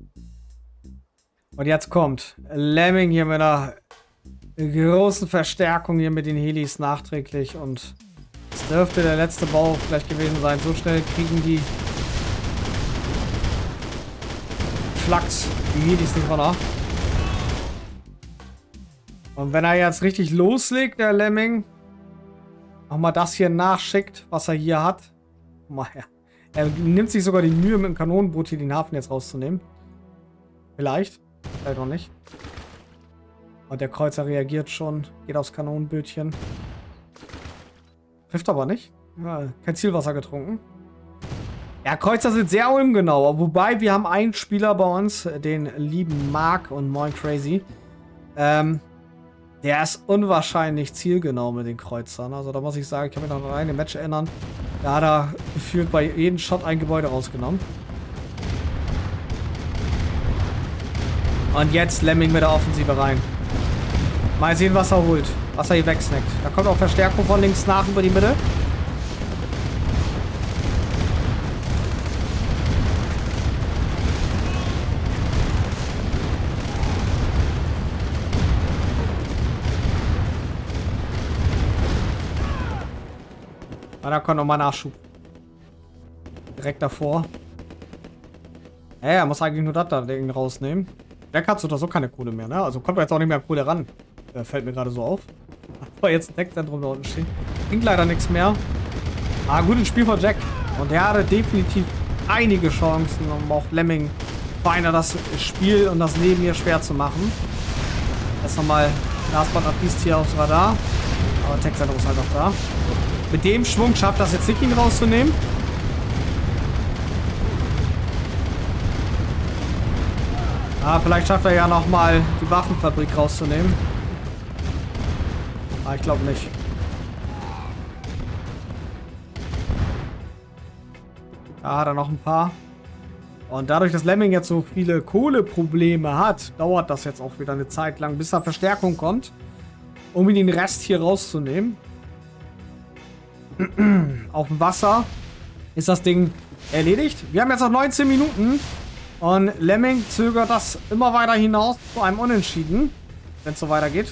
Und jetzt kommt Lemming hier mit einer großen Verstärkung hier mit den Helis nachträglich. Und es dürfte der letzte Bau vielleicht gewesen sein. So schnell kriegen die Flachs die Helis nicht runter. Und wenn er jetzt richtig loslegt, der Lemming, nochmal das hier nachschickt, was er hier hat. Mal her. Er nimmt sich sogar die Mühe, mit dem Kanonenboot hier den Hafen jetzt rauszunehmen. Vielleicht. Vielleicht noch nicht. Und der Kreuzer reagiert schon. Geht aufs Kanonenbötchen. Trifft aber nicht. Ja, kein Zielwasser getrunken. Ja, Kreuzer sind sehr ungenau. Wobei, wir haben einen Spieler bei uns, den lieben Mark und Moin Crazy. Ähm, der ist unwahrscheinlich zielgenau mit den Kreuzern. Also da muss ich sagen, ich kann mich noch an ein Match erinnern. Da hat er gefühlt bei jedem Shot ein Gebäude rausgenommen. Und jetzt Lemming mit der Offensive rein. Mal sehen, was er holt. Was er hier wegsnackt. Da kommt auch Verstärkung von links nach über die Mitte. Ah, da kommt nochmal Nachschub. direkt davor. Ja, er muss eigentlich nur das da Ding rausnehmen. Jack hat so oder so keine Kohle mehr, ne? Also kommt er jetzt auch nicht mehr Kohle ran. Äh, fällt mir gerade so auf. Aber jetzt ein Deckzentrum da unten stehen. Bringt leider nichts mehr. Ah, gutes Spiel von Jack. Und er hatte definitiv einige Chancen, um auch Lemming Finder das Spiel und das Leben hier schwer zu machen. Jetzt nochmal last but not least hier aufs Radar. Aber Deckzentrum ist halt noch da. Mit dem Schwung schafft das jetzt nicht, ihn rauszunehmen. Ah, vielleicht schafft er ja nochmal die Waffenfabrik rauszunehmen. Ah, ich glaube nicht. Da hat er noch ein paar. Und dadurch, dass Lemming jetzt so viele Kohleprobleme hat, dauert das jetzt auch wieder eine Zeit lang, bis da Verstärkung kommt, um ihn den Rest hier rauszunehmen. Auf dem Wasser ist das Ding erledigt. Wir haben jetzt noch neunzehn Minuten. Und Lemming zögert das immer weiter hinaus zu einem Unentschieden, wenn es so weitergeht.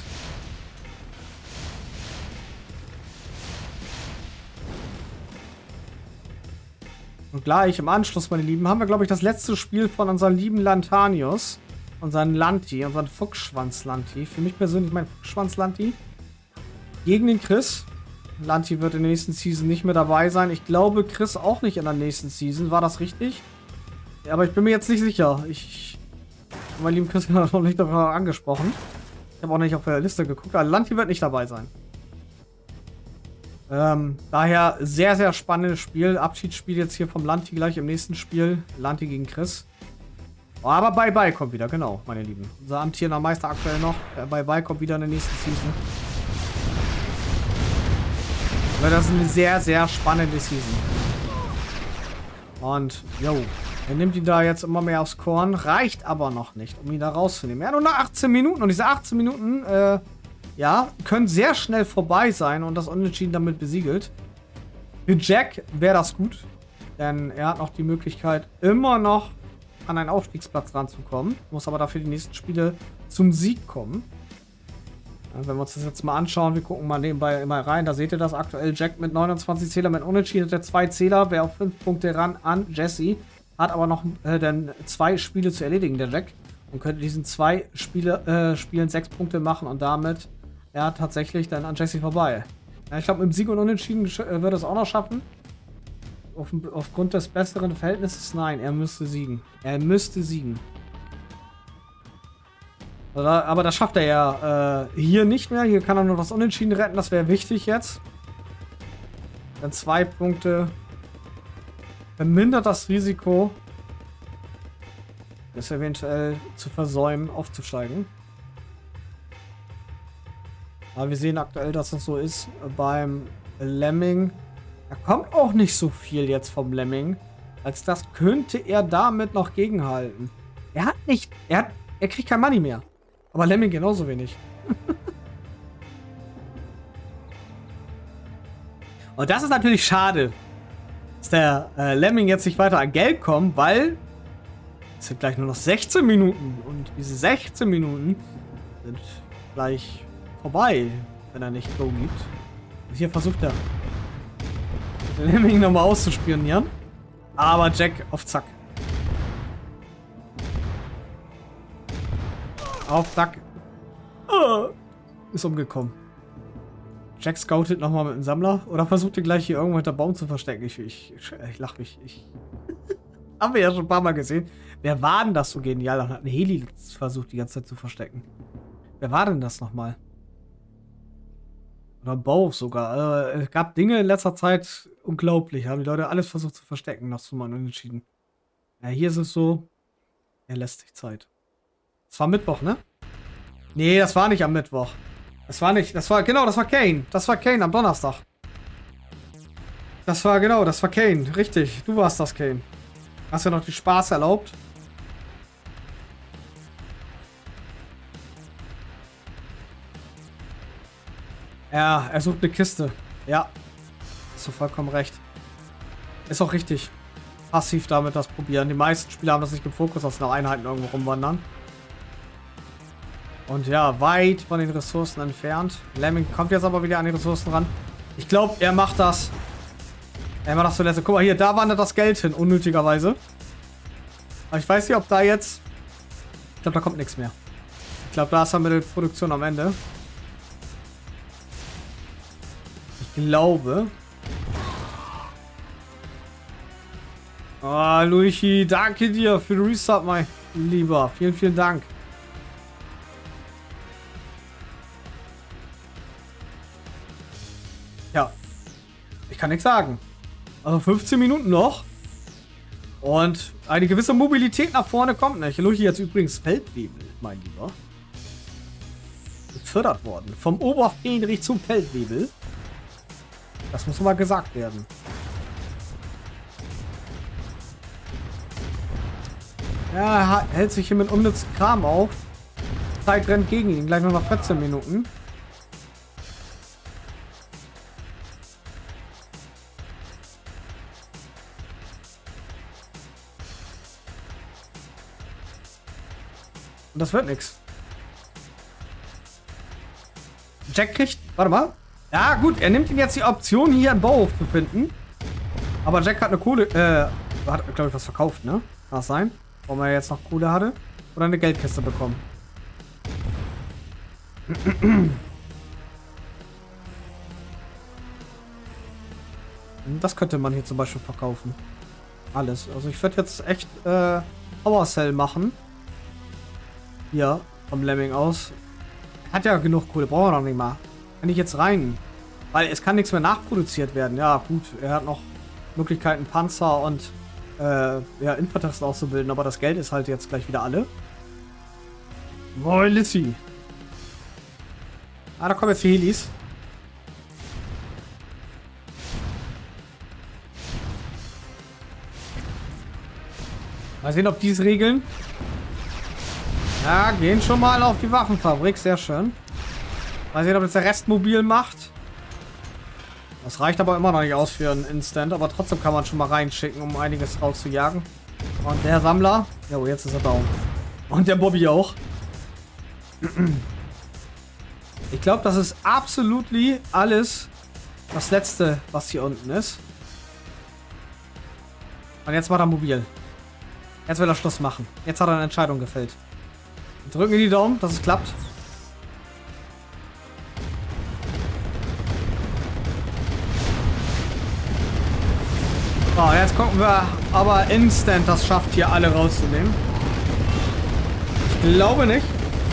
Und gleich im Anschluss, meine Lieben, haben wir, glaube ich, das letzte Spiel von unseren lieben Lantanius. Unseren Lanti, unseren Fuchsschwanz-Lanti. Für mich persönlich mein Fuchsschwanz-Lanti. Gegen den Chris. Lanti wird in der nächsten Season nicht mehr dabei sein. Ich glaube, Chris auch nicht in der nächsten Season. War das richtig? Ja, aber ich bin mir jetzt nicht sicher. Ich... Mein lieben Chris hat noch nicht darüber angesprochen. Ich habe auch nicht auf der Liste geguckt. Aber Lanti wird nicht dabei sein. Ähm, daher sehr, sehr spannendes Spiel. Abschiedsspiel jetzt hier vom Lanti gleich im nächsten Spiel. Lanti gegen Chris. Oh, aber Bye Bye kommt wieder, genau, meine Lieben. Unser amtierender Meister aktuell noch. Der Bye Bye kommt wieder in der nächsten Season. Aber das ist eine sehr, sehr spannende Season. Und, yo, er nimmt ihn da jetzt immer mehr aufs Korn. Reicht aber noch nicht, um ihn da rauszunehmen. Er hat nur noch achtzehn Minuten und diese achtzehn Minuten, äh, ja, können sehr schnell vorbei sein und das Unentschieden damit besiegelt. Für Jack wäre das gut, denn er hat noch die Möglichkeit, immer noch an einen Aufstiegsplatz ranzukommen. Muss aber dafür die nächsten Spiele zum Sieg kommen. Ja, wenn wir uns das jetzt mal anschauen, wir gucken mal nebenbei immer rein, da seht ihr das aktuell. Jack mit neunundzwanzig Zähler mit Unentschieden, hat er zwei Zähler, wäre auf fünf Punkte ran an Jesse. Hat aber noch äh, dann zwei Spiele zu erledigen, der Jack. Und könnte diesen zwei Spiele, äh, Spielen sechs Punkte machen und damit ja tatsächlich dann an Jesse vorbei. Ja, ich glaube, mit dem Sieg und Unentschieden äh, wird er es auch noch schaffen. Auf, aufgrund des besseren Verhältnisses, nein, er müsste siegen. Er müsste siegen. Oder, aber das schafft er ja äh, hier nicht mehr. Hier kann er nur das Unentschieden retten, das wäre wichtig jetzt. Dann zwei Punkte. Vermindert das Risiko, es eventuell zu versäumen, aufzusteigen. Aber wir sehen aktuell, dass das so ist beim Lemming. Da kommt auch nicht so viel jetzt vom Lemming, als das könnte er damit noch gegenhalten. Er hat nicht, er hat, er kriegt kein Money mehr. Aber Lemming genauso wenig. Und das ist natürlich schade, dass der äh, Lemming jetzt nicht weiter an Geld kommt, weil es sind gleich nur noch sechzehn Minuten und diese sechzehn Minuten sind gleich vorbei, wenn er nicht Go gibt. Und hier versucht er den Lemming nochmal auszuspionieren, aber Jack auf Zack. Auf Zack. Oh, ist umgekommen. Jack scoutet nochmal mit dem Sammler oder versucht ihr gleich hier irgendwo hinter Baum zu verstecken. Ich, ich, ich, ich lach mich. Ich haben wir ja schon ein paar Mal gesehen. Wer war denn das so genial und hat einen Heli versucht die ganze Zeit zu verstecken? Wer war denn das nochmal? Oder Bo sogar. Äh, es gab Dinge in letzter Zeit unglaublich. Haben die Leute alles versucht zu verstecken. Das zu mal unentschieden. Ja, hier ist es so. Er lässt sich Zeit. Das war Mittwoch, ne? Nee, das war nicht am Mittwoch. Das war nicht, das war, genau, das war Kane. Das war Kane am Donnerstag. Das war, genau, das war Kane. Richtig, du warst das, Kane. Hast ja noch die Spaß erlaubt. Ja, er sucht eine Kiste. Ja, hast du vollkommen recht. Ist auch richtig. Passiv damit das probieren. Die meisten Spieler haben das nicht im Fokus, dass noch Einheiten irgendwo rumwandern. Und ja, weit von den Ressourcen entfernt. Lemming kommt jetzt aber wieder an die Ressourcen ran. Ich glaube, er macht das Ey, mal das zuletzt. Guck mal hier, da wandert das Geld hin, unnötigerweise. Aber ich weiß nicht, ob da jetzt... Ich glaube, da kommt nichts mehr. Ich glaube, da ist dann mit der Produktion am Ende. Ich glaube... Ah, oh, Luigi, danke dir für den Restart, mein Lieber. Vielen, vielen Dank. Ja. Ich kann nichts sagen. Also fünfzehn Minuten noch. Und eine gewisse Mobilität nach vorne kommt nicht. Luigi jetzt übrigens Feldwebel, mein Lieber. Befördert worden. Vom Oberfähnrich zum Feldwebel. Das muss mal gesagt werden. Ja, er hält sich hier mit unnützen Kram auf. Zeit rennt gegen ihn. Gleich nur noch vierzehn Minuten. Und das wird nichts. Jack kriegt... Warte mal. Ja, gut. Er nimmt ihm jetzt die Option, hier einen Bauhof zu finden. Aber Jack hat eine Kohle... Äh, hat, glaube ich, was verkauft, ne? Kann das sein? Warum er jetzt noch Kohle hatte? Oder eine Geldkiste bekommen. Das könnte man hier zum Beispiel verkaufen. Alles. Also ich würde jetzt echt äh, Power Cell machen. Hier, vom Lemming aus. Hat ja genug Kohle, brauchen wir noch nicht mal. Kann ich jetzt rein? Weil es kann nichts mehr nachproduziert werden. Ja, gut, er hat noch Möglichkeiten, Panzer und äh, ja, Infanteristen auszubilden, aber das Geld ist halt jetzt gleich wieder alle. Moin, Lissy. Ah, da kommen jetzt die Helis. Mal sehen, ob die es regeln. Ja, gehen schon mal auf die Waffenfabrik. Sehr schön. Mal sehen, ob jetzt der Rest mobil macht. Das reicht aber immer noch nicht aus für einen Instant. Aber trotzdem kann man schon mal reinschicken, um einiges rauszujagen. Und der Sammler. Jo, jetzt ist er down. Und der Bobby auch. Ich glaube, das ist absolut alles das Letzte, was hier unten ist. Und jetzt macht er mobil. Jetzt will er Schluss machen. Jetzt hat er eine Entscheidung gefällt. Drücken wir die Daumen, dass es klappt. So, jetzt gucken wir, aber instant das schafft, hier alle rauszunehmen. Ich glaube nicht.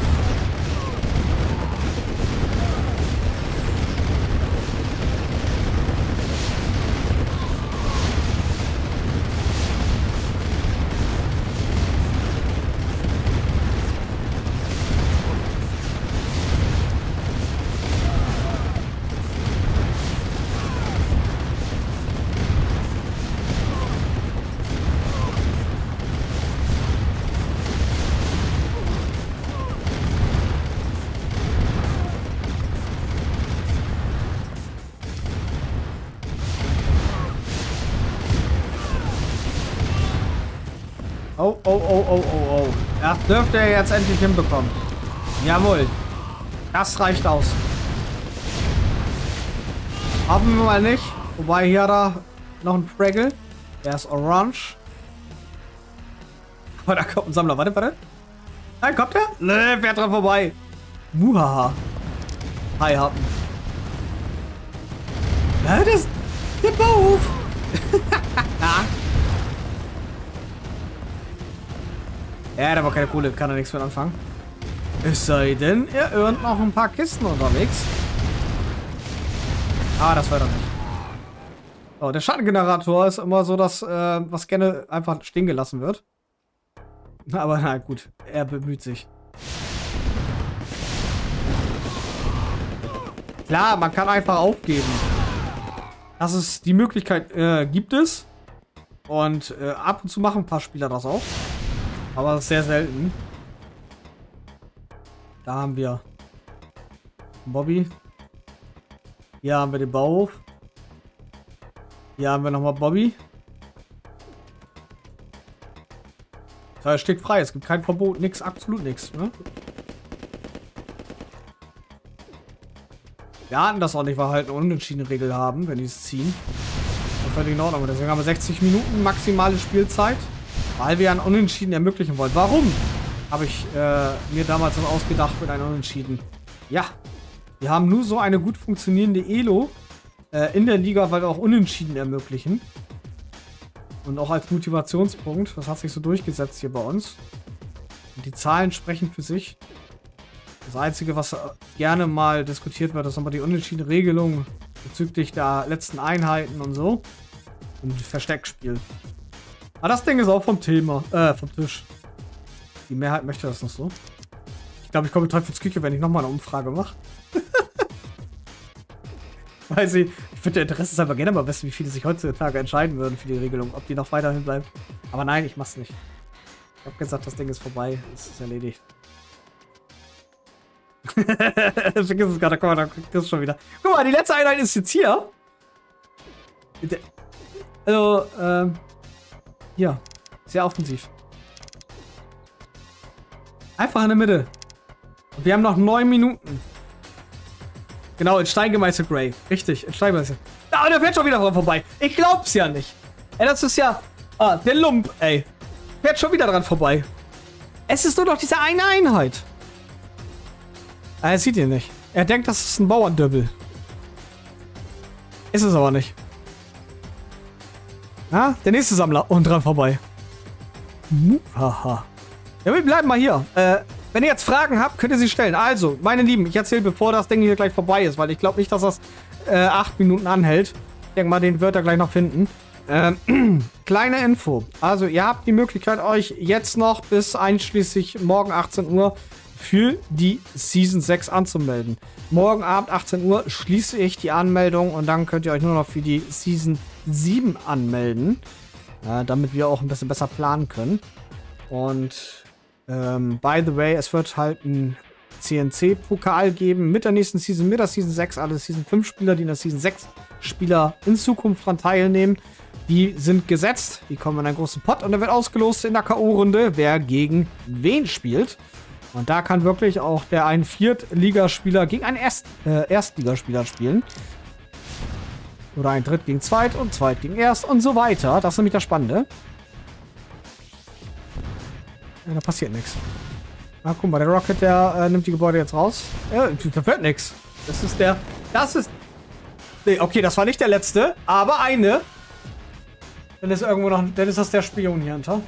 Oh, oh, oh, oh, oh, oh. Das dürfte er jetzt endlich hinbekommen. Jawohl. Das reicht aus. Hoffen wir mal nicht. Wobei hier hat er noch einen Fraggle. Der ist orange. Aber da kommt ein Sammler. Warte, warte. Nein, kommt er? Nö, fährt dran vorbei. Muhaha. Hi, Happen. Ja, das ist der Bauhof. Ja, da war keine Kohle, kann er nichts mit anfangen. Es sei denn, er earnt noch ein paar Kisten unterwegs. Ah, das war doch nicht. So, der Schattengenerator ist immer so, dass äh, was gerne einfach stehen gelassen wird. Aber na gut, er bemüht sich. Klar, man kann einfach aufgeben. Das ist die Möglichkeit, äh, gibt es. Und äh, ab und zu machen ein paar Spieler das auch. Aber das ist sehr selten. Da haben wir Bobby. Hier haben wir den Bauhof. Hier haben wir nochmal Bobby. Da steht frei. Es gibt kein Verbot. Nix, absolut nichts. Ne? Wir hatten das auch nicht, weil wir halt eine unentschiedene Regel haben, wenn die es ziehen. Und völlig in Ordnung. Deswegen haben wir sechzig Minuten maximale Spielzeit, weil wir ein Unentschieden ermöglichen wollen. Warum habe ich äh, mir damals so ausgedacht mit einem Unentschieden? Ja, wir haben nur so eine gut funktionierende Elo äh, in der Liga, weil wir auch Unentschieden ermöglichen. Und auch als Motivationspunkt. Das hat sich so durchgesetzt hier bei uns. Und die Zahlen sprechen für sich. Das Einzige, was gerne mal diskutiert wird, ist nochmal die Unentschieden-Regelung bezüglich der letzten Einheiten und so. Und Versteckspiel. Aber das Ding ist auch vom Thema, äh, vom Tisch. Die Mehrheit möchte das noch so. Ich glaube, ich komme in Teufelsküche, wenn ich nochmal eine Umfrage mache. Weil sie, ich finde, der Interesse ist einfach gerne mal wissen, wie viele sich heutzutage entscheiden würden für die Regelung, ob die noch weiterhin bleibt. Aber nein, ich mach's nicht. Ich habe gesagt, das Ding ist vorbei, es ist erledigt. Vergiss es gerade, guck mal, da kriegt das schon wieder. Guck mal, die letzte Einheit ist jetzt hier. Also, ähm, hier, sehr offensiv. Einfach in der Mitte. Und wir haben noch neun Minuten. Genau, in Stein gemeißelt, Gray. Richtig, in Stein gemeißelt. Ah, der fährt schon wieder dran vorbei. Ich glaub's ja nicht. Ey, das ist ja... Ah, der Lump, ey. Fährt schon wieder dran vorbei. Es ist nur noch diese eine Einheit. Ah, er sieht ihn nicht. Er denkt, das ist ein Bauerndöbbel. Ist es aber nicht. Ah, der nächste Sammler. Und dran vorbei. Haha. Ja, wir bleiben mal hier. Äh... Wenn ihr jetzt Fragen habt, könnt ihr sie stellen. Also, meine Lieben, ich erzähle, bevor das Ding hier gleich vorbei ist, weil ich glaube nicht, dass das äh, acht Minuten anhält. Ich denke mal, den wird er gleich noch finden. Ähm, kleine Info. Also, ihr habt die Möglichkeit, euch jetzt noch bis einschließlich morgen achtzehn Uhr für die Season sechs anzumelden. Morgen Abend achtzehn Uhr schließe ich die Anmeldung und dann könnt ihr euch nur noch für die Season sieben anmelden. Äh, damit wir auch ein bisschen besser planen können. Und... Ähm, by the way, es wird halt ein C N C-Pokal geben mit der nächsten Season, mit der Season sechs. Alle Season fünf Spieler, die in der Season sechs Spieler in Zukunft dran teilnehmen, die sind gesetzt. Die kommen in einen großen Pot und da wird ausgelost in der K O-Runde, wer gegen wen spielt. Und da kann wirklich auch der ein Viertligaspieler gegen einen Erst äh, Erstligaspieler spielen. Oder ein Dritt gegen Zweit und Zweit gegen Erst und so weiter. Das ist nämlich das Spannende. Ja, da passiert nichts. Na, guck mal, der Rocket, der äh, nimmt die Gebäude jetzt raus. Ja, da wird nichts. Das ist der... Das ist... Nee, okay, das war nicht der letzte, aber eine. Dann ist irgendwo noch... Dann ist das der Spion hier hinter.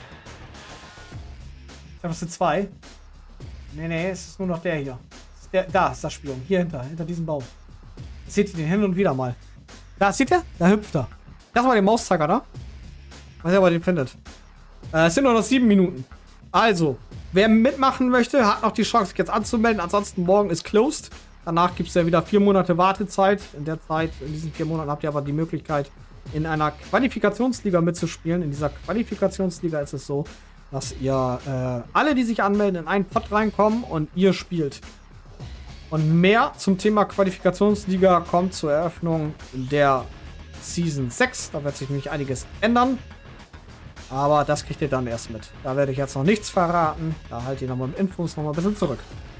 Ich glaube, es sind zwei. Nee, nee, es ist nur noch der hier. Ist der, da ist das Spion. Hier hinter, hinter diesem Baum. Seht ihr den hin und wieder mal. Da, seht ihr? Da hüpft er. Das war der Mauszeiger, da. Weiß ja, ob er den findet. Äh, es sind nur noch sieben Minuten. Also, wer mitmachen möchte, hat noch die Chance, sich jetzt anzumelden. Ansonsten morgen ist closed. Danach gibt es ja wieder vier Monate Wartezeit. In der Zeit, in diesen vier Monaten habt ihr aber die Möglichkeit, in einer Qualifikationsliga mitzuspielen. In dieser Qualifikationsliga ist es so, dass ihr äh, alle, die sich anmelden, in einen Pot reinkommen und ihr spielt. Und mehr zum Thema Qualifikationsliga kommt zur Eröffnung der Season sechs. Da wird sich nämlich einiges ändern. Aber das kriegt ihr dann erst mit. Da werde ich jetzt noch nichts verraten. Da halte ich nochmal mit Infos nochmal ein bisschen zurück.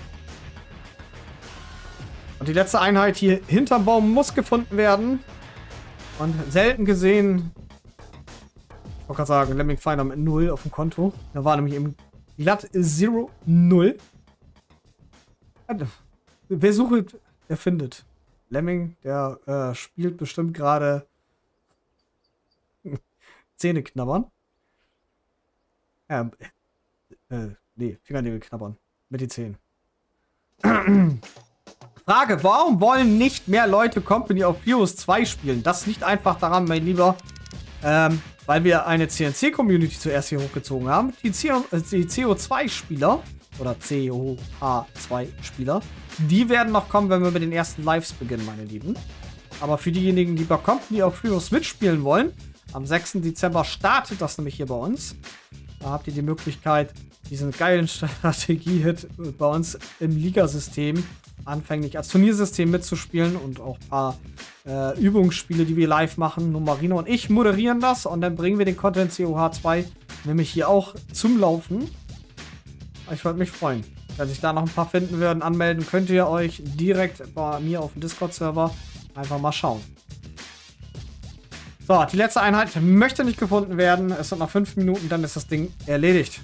Und die letzte Einheit hier hinterm Baum muss gefunden werden. Und selten gesehen. Ich wollte gerade sagen, Lemming Finder mit null auf dem Konto. Da war nämlich eben glatt null null. Wer sucht, der findet. Lemming, der äh, spielt bestimmt gerade Zähne knabbern. Ja, äh, nee, Fingernägel knabbern. Mit den Zähnen. Frage, warum wollen nicht mehr Leute Company of Heroes zwei spielen? Das liegt einfach daran, mein Lieber, ähm, weil wir eine C N C-Community zuerst hier hochgezogen haben. Die, die C O zwei Spieler, oder C O H zwei Spieler, die werden noch kommen, wenn wir mit den ersten Lives beginnen, meine Lieben. Aber für diejenigen, die bei Company of Heroes mitspielen wollen, am sechsten Dezember startet das nämlich hier bei uns. Da habt ihr die Möglichkeit, diesen geilen Strategie-Hit bei uns im Ligasystem anfänglich als Turniersystem mitzuspielen und auch ein paar äh, Übungsspiele, die wir live machen. Nur Marino und ich moderieren das und dann bringen wir den Content C O H zwei nämlich hier auch zum Laufen. Ich würde mich freuen. Wenn sich da noch ein paar finden würden, anmelden, könnt ihr euch direkt bei mir auf dem Discord-Server einfach mal schauen. So, die letzte Einheit möchte nicht gefunden werden. Es sind noch fünf Minuten, dann ist das Ding erledigt.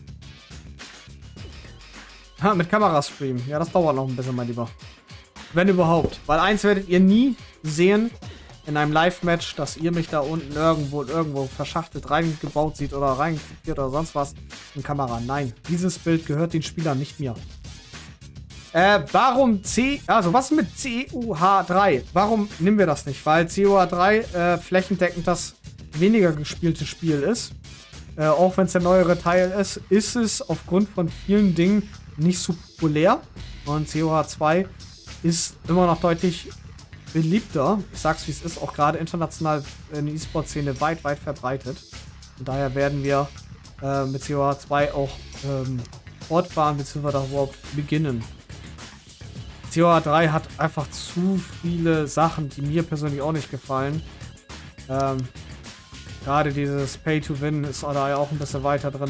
Ha, mit Kamerastream. Ja, das dauert noch ein bisschen, mein Lieber. Wenn überhaupt. Weil eins werdet ihr nie sehen in einem Live-Match, dass ihr mich da unten irgendwo irgendwo verschachtelt reingebaut sieht oder reingeführt oder sonst was in Kamera. Nein, dieses Bild gehört den Spielern, nicht mir. Äh, warum C... Also, was ist mit C U H drei? Warum nehmen wir das nicht? Weil C U H drei äh, flächendeckend das weniger gespielte Spiel ist. Äh, auch wenn es der neuere Teil ist, ist es aufgrund von vielen Dingen nicht so populär. Und C U H zwei ist immer noch deutlich beliebter. Ich sag's wie es ist, auch gerade international in der E-Sport-Szene weit, weit verbreitet. Und daher werden wir äh, mit C U H zwei auch ähm, fortfahren bzw. überhaupt beginnen. C U H drei hat einfach zu viele Sachen, die mir persönlich auch nicht gefallen. Ähm, gerade dieses Pay-to-Win ist da ja auch ein bisschen weiter drin.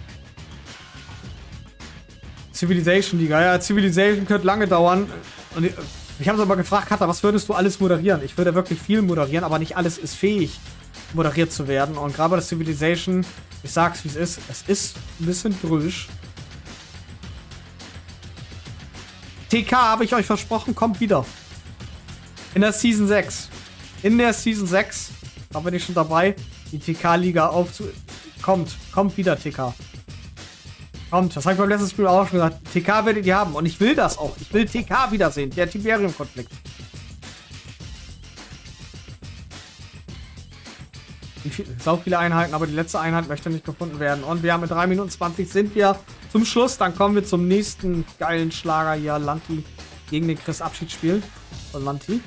Civilization Liga, ja, Civilization könnte lange dauern. Und ich, ich habe es aber gefragt, Katha, was würdest du alles moderieren? Ich würde wirklich viel moderieren, aber nicht alles ist fähig, moderiert zu werden. Und gerade bei der Civilization, ich sag's wie es ist, es ist ein bisschen drüsch. T K, habe ich euch versprochen, kommt wieder. In der Season sechs. In der Season sechs, da bin ich schon dabei, die T K-Liga aufzu... Kommt, kommt wieder T K. Kommt, das habe ich beim letzten Spiel auch schon gesagt. T K werdet ihr haben und ich will das auch. Ich will T K wiedersehen, der Tiberium-Konflikt. Sau viele Einheiten, aber die letzte Einheit möchte nicht gefunden werden. Und wir haben mit drei Minuten zwanzig sind wir zum Schluss. Dann kommen wir zum nächsten geilen Schlager hier. Lanti gegen den Chris Abschiedsspiel von Lanti.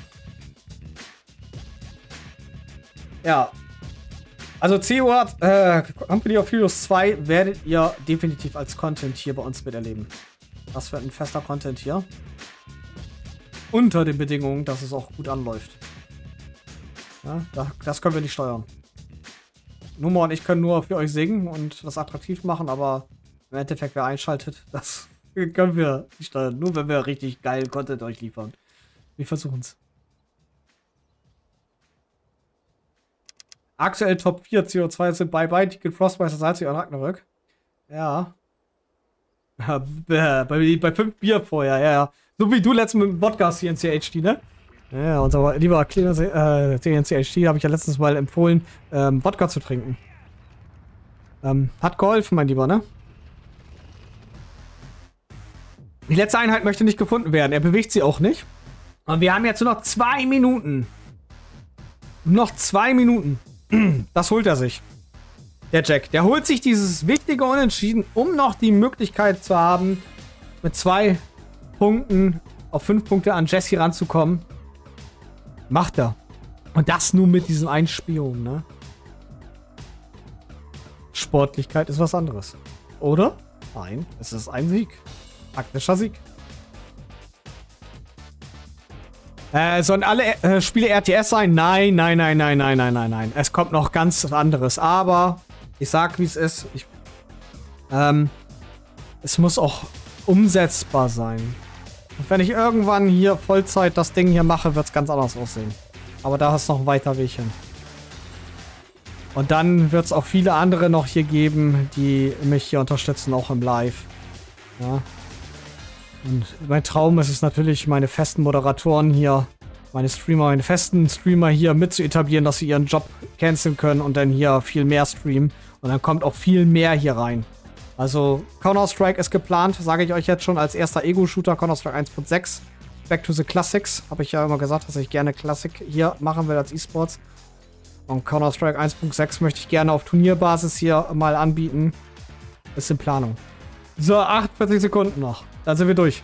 Ja. Also C O H, äh, Company of Heroes zwei werdet ihr definitiv als Content hier bei uns miterleben. Das wird ein fester Content hier. Unter den Bedingungen, dass es auch gut anläuft. Ja, das können wir nicht steuern. Nummer und ich können nur für euch singen und das attraktiv machen, aber im Endeffekt, wer einschaltet, das können wir nicht steuern. Nur wenn wir richtig geilen Content euch liefern. Wir versuchen es. Aktuell Top vier C O zwei sind Bye-Bye, Ticket Frostbite, Salzig und Ragnarök. Ja. bei, bei fünf Bier vorher, ja, ja. So wie du letztens mit dem Podcast C N C H D, ne? Ja, unser lieber äh, C N C H D habe ich ja letztens mal empfohlen, ähm, Wodka zu trinken. Ähm, hat geholfen, mein Lieber, ne? Die letzte Einheit möchte nicht gefunden werden. Er bewegt sie auch nicht. Und wir haben jetzt nur noch zwei Minuten. Noch zwei Minuten. Das holt er sich. Der Jack. Der holt sich dieses wichtige Unentschieden, um noch die Möglichkeit zu haben, mit zwei Punkten auf fünf Punkte an Jesse ranzukommen. Macht er. Und das nur mit diesem Einspielung, ne? Sportlichkeit ist was anderes. Oder? Nein, es ist ein Sieg. Taktischer Sieg. Äh, sollen alle äh, Spiele R T S sein? Nein, nein, nein, nein, nein, nein, nein, nein. Es kommt noch ganz anderes. Aber ich sag, wie es ist. Ich, ähm, es muss auch umsetzbar sein. Und wenn ich irgendwann hier Vollzeit das Ding hier mache, wird es ganz anders aussehen. Aber da ist noch ein weiter Weg hin. Und dann wird es auch viele andere noch hier geben, die mich hier unterstützen, auch im Live. Ja. Und mein Traum ist es natürlich, meine festen Moderatoren hier, meine Streamer, meine festen Streamer hier mit zu etablieren, dass sie ihren Job canceln können und dann hier viel mehr streamen. Und dann kommt auch viel mehr hier rein. Also Counter-Strike ist geplant, sage ich euch jetzt schon, als erster Ego-Shooter, Counter-Strike eins Punkt sechs. Back to the Classics. Habe ich ja immer gesagt, dass ich gerne Classic hier machen will als E-Sports. Und Counter-Strike eins Punkt sechs möchte ich gerne auf Turnierbasis hier mal anbieten. Ist in Planung. So, achtundvierzig Sekunden noch. Dann sind wir durch.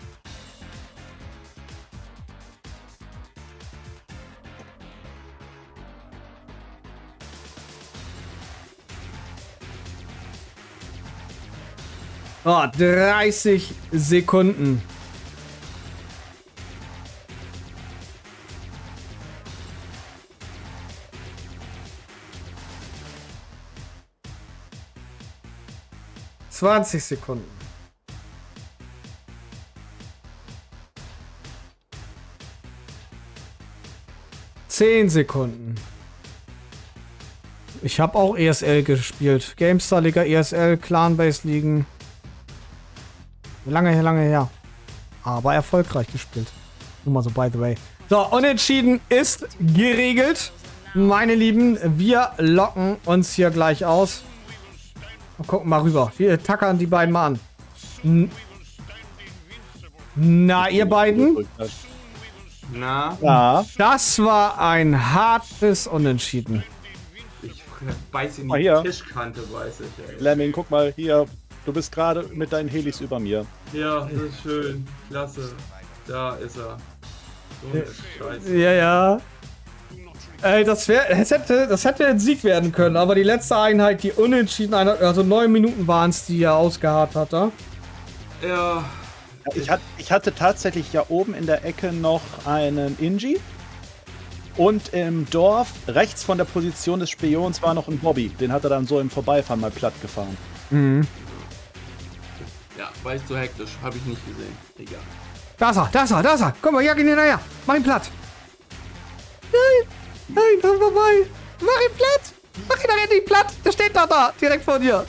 Oh, dreißig Sekunden. zwanzig Sekunden. zehn Sekunden. Ich habe auch E S L gespielt. GameStar-Liga, E S L, Clan-Base-Ligen. Lange, lange her. Aber erfolgreich gespielt. Nur mal so, by the way. So, unentschieden ist geregelt. Meine Lieben, wir locken uns hier gleich aus. Und gucken mal rüber. Wir tackern die beiden mal an. N Na, ihr beiden? Na? Ja. Das war ein hartes Unentschieden. Ich beiß in Mal die hier. Tischkante, weiß ich, ey. Lemming, guck mal hier. Du bist gerade mit deinen Helis über mir. Ja, das ist schön. Klasse. Da ist er. So eine Scheiße. Ja, ja. Ey, das, wär, das, hätte, das hätte ein Sieg werden können, aber die letzte Einheit, die unentschieden, also neun Minuten waren es, die er ausgeharrt hatte. Ja. Ich, hat, ich hatte tatsächlich ja oben in der Ecke noch einen Inji. Und im Dorf, rechts von der Position des Spions, war noch ein Bobby. Den hat er dann so im Vorbeifahren mal platt gefahren. Mhm. Ja, war ich zu hektisch. Habe ich nicht gesehen. Egal. Da ist er, da ist er, da ist er. Komm mal, jag ihn hinterher. Mach ihn platt. Nein, nein, komm vorbei. Mach ihn platt. Mach ihn doch endlich platt. Der steht doch da, direkt vor dir.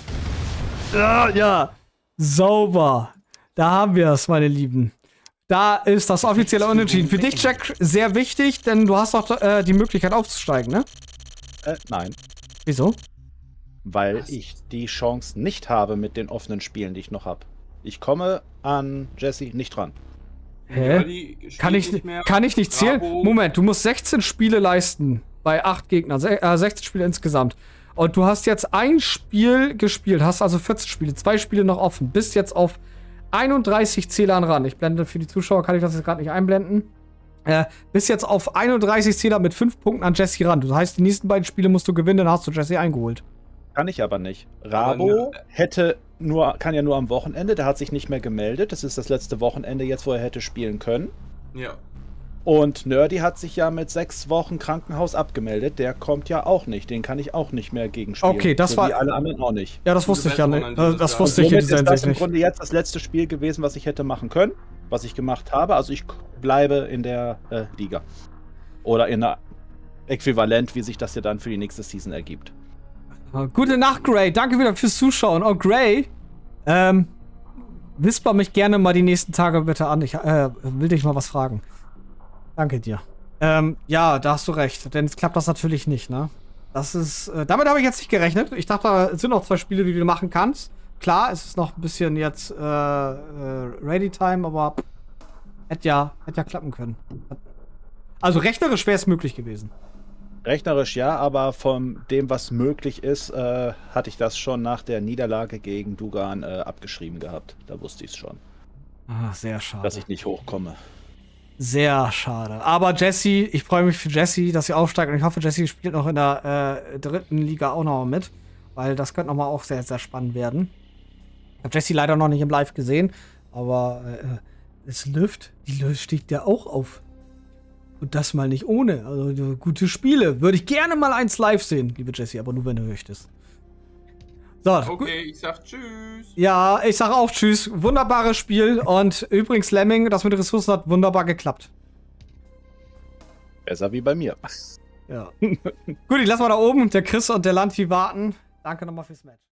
Ja, ja. Sauber. Da haben wir es, meine Lieben. Da ist das offizielle Unentschieden. Für dich, Jack, sehr wichtig, denn du hast doch äh, die Möglichkeit aufzusteigen, ne? Äh, nein. Wieso? Weil Was? ich die Chance nicht habe mit den offenen Spielen, die ich noch habe. Ich komme an Jesse nicht dran. Ja, Hä? die spielt Kann ich, nicht mehr. kann ich nicht zählen? Bravo. Moment, du musst sechzehn Spiele leisten. Bei acht Gegnern. Se äh, sechzehn Spiele insgesamt. Und du hast jetzt ein Spiel gespielt. Hast also vierzehn Spiele. Zwei Spiele noch offen. Bist jetzt auf einunddreißig Zählern ran. Ich blende für die Zuschauer, kann ich das jetzt gerade nicht einblenden. Äh, bist jetzt auf einunddreißig Zähler mit fünf Punkten an Jesse ran. Das heißt, die nächsten beiden Spiele musst du gewinnen, dann hast du Jesse eingeholt. Kann ich aber nicht. Aber Rabo ne- hätte nur, kann ja nur am Wochenende, der hat sich nicht mehr gemeldet. Das ist das letzte Wochenende jetzt, wo er hätte spielen können. Ja. Und Nerdy hat sich ja mit sechs Wochen Krankenhaus abgemeldet. Der kommt ja auch nicht. Den kann ich auch nicht mehr gegenspielen. Okay, das so war- wie alle anderen auch nicht. Ja, das Gute wusste ich ja Besserung nicht. an Äh, dieser Das Stelle. wusste ich in Somit dieser ist das Hinsicht im nicht. Grunde jetzt das letzte Spiel gewesen, was ich hätte machen können, was ich gemacht habe. Also ich bleibe in der äh, Liga. Oder in der Äquivalent, wie sich das ja dann für die nächste Season ergibt. Gute Nacht, Gray. Danke wieder fürs Zuschauen. Oh, Gray, ähm, wisper mich gerne mal die nächsten Tage bitte an. Ich äh, will dich mal was fragen. Danke dir. Ähm, ja, da hast du recht. Denn jetzt klappt das natürlich nicht, ne? Das ist, äh, damit habe ich jetzt nicht gerechnet. Ich dachte, da sind noch zwei Spiele, die du machen kannst. Klar, es ist noch ein bisschen jetzt äh, äh, Ready-Time, aber hätte ja, hätte ja klappen können. Also rechnerisch wäre es möglich gewesen. Rechnerisch ja, aber von dem, was möglich ist, äh, hatte ich das schon nach der Niederlage gegen Dugan äh, abgeschrieben gehabt. Da wusste ich es schon, Ah, sehr schade. dass ich nicht hochkomme. Sehr schade. Aber Jesse, ich freue mich für Jesse, dass sie aufsteigt. Und ich hoffe, Jesse spielt noch in der äh, dritten Liga auch noch mit. Weil das könnte nochmal auch sehr, sehr spannend werden. Ich habe Jesse leider noch nicht im Live gesehen. Aber äh, es läuft. Die Löw steht ja auch auf. Und das mal nicht ohne. Also gute Spiele. Würde ich gerne mal eins live sehen, liebe Jesse. Aber nur, wenn du möchtest. So, gut. Okay, ich sag tschüss. Ja, ich sage auch tschüss. Wunderbares Spiel. Und übrigens, Lemming, das mit Ressourcen hat wunderbar geklappt. Besser wie bei mir. Ja. Gut, ich lasse mal da oben der Chris und der Lanti warten. Danke nochmal fürs Match.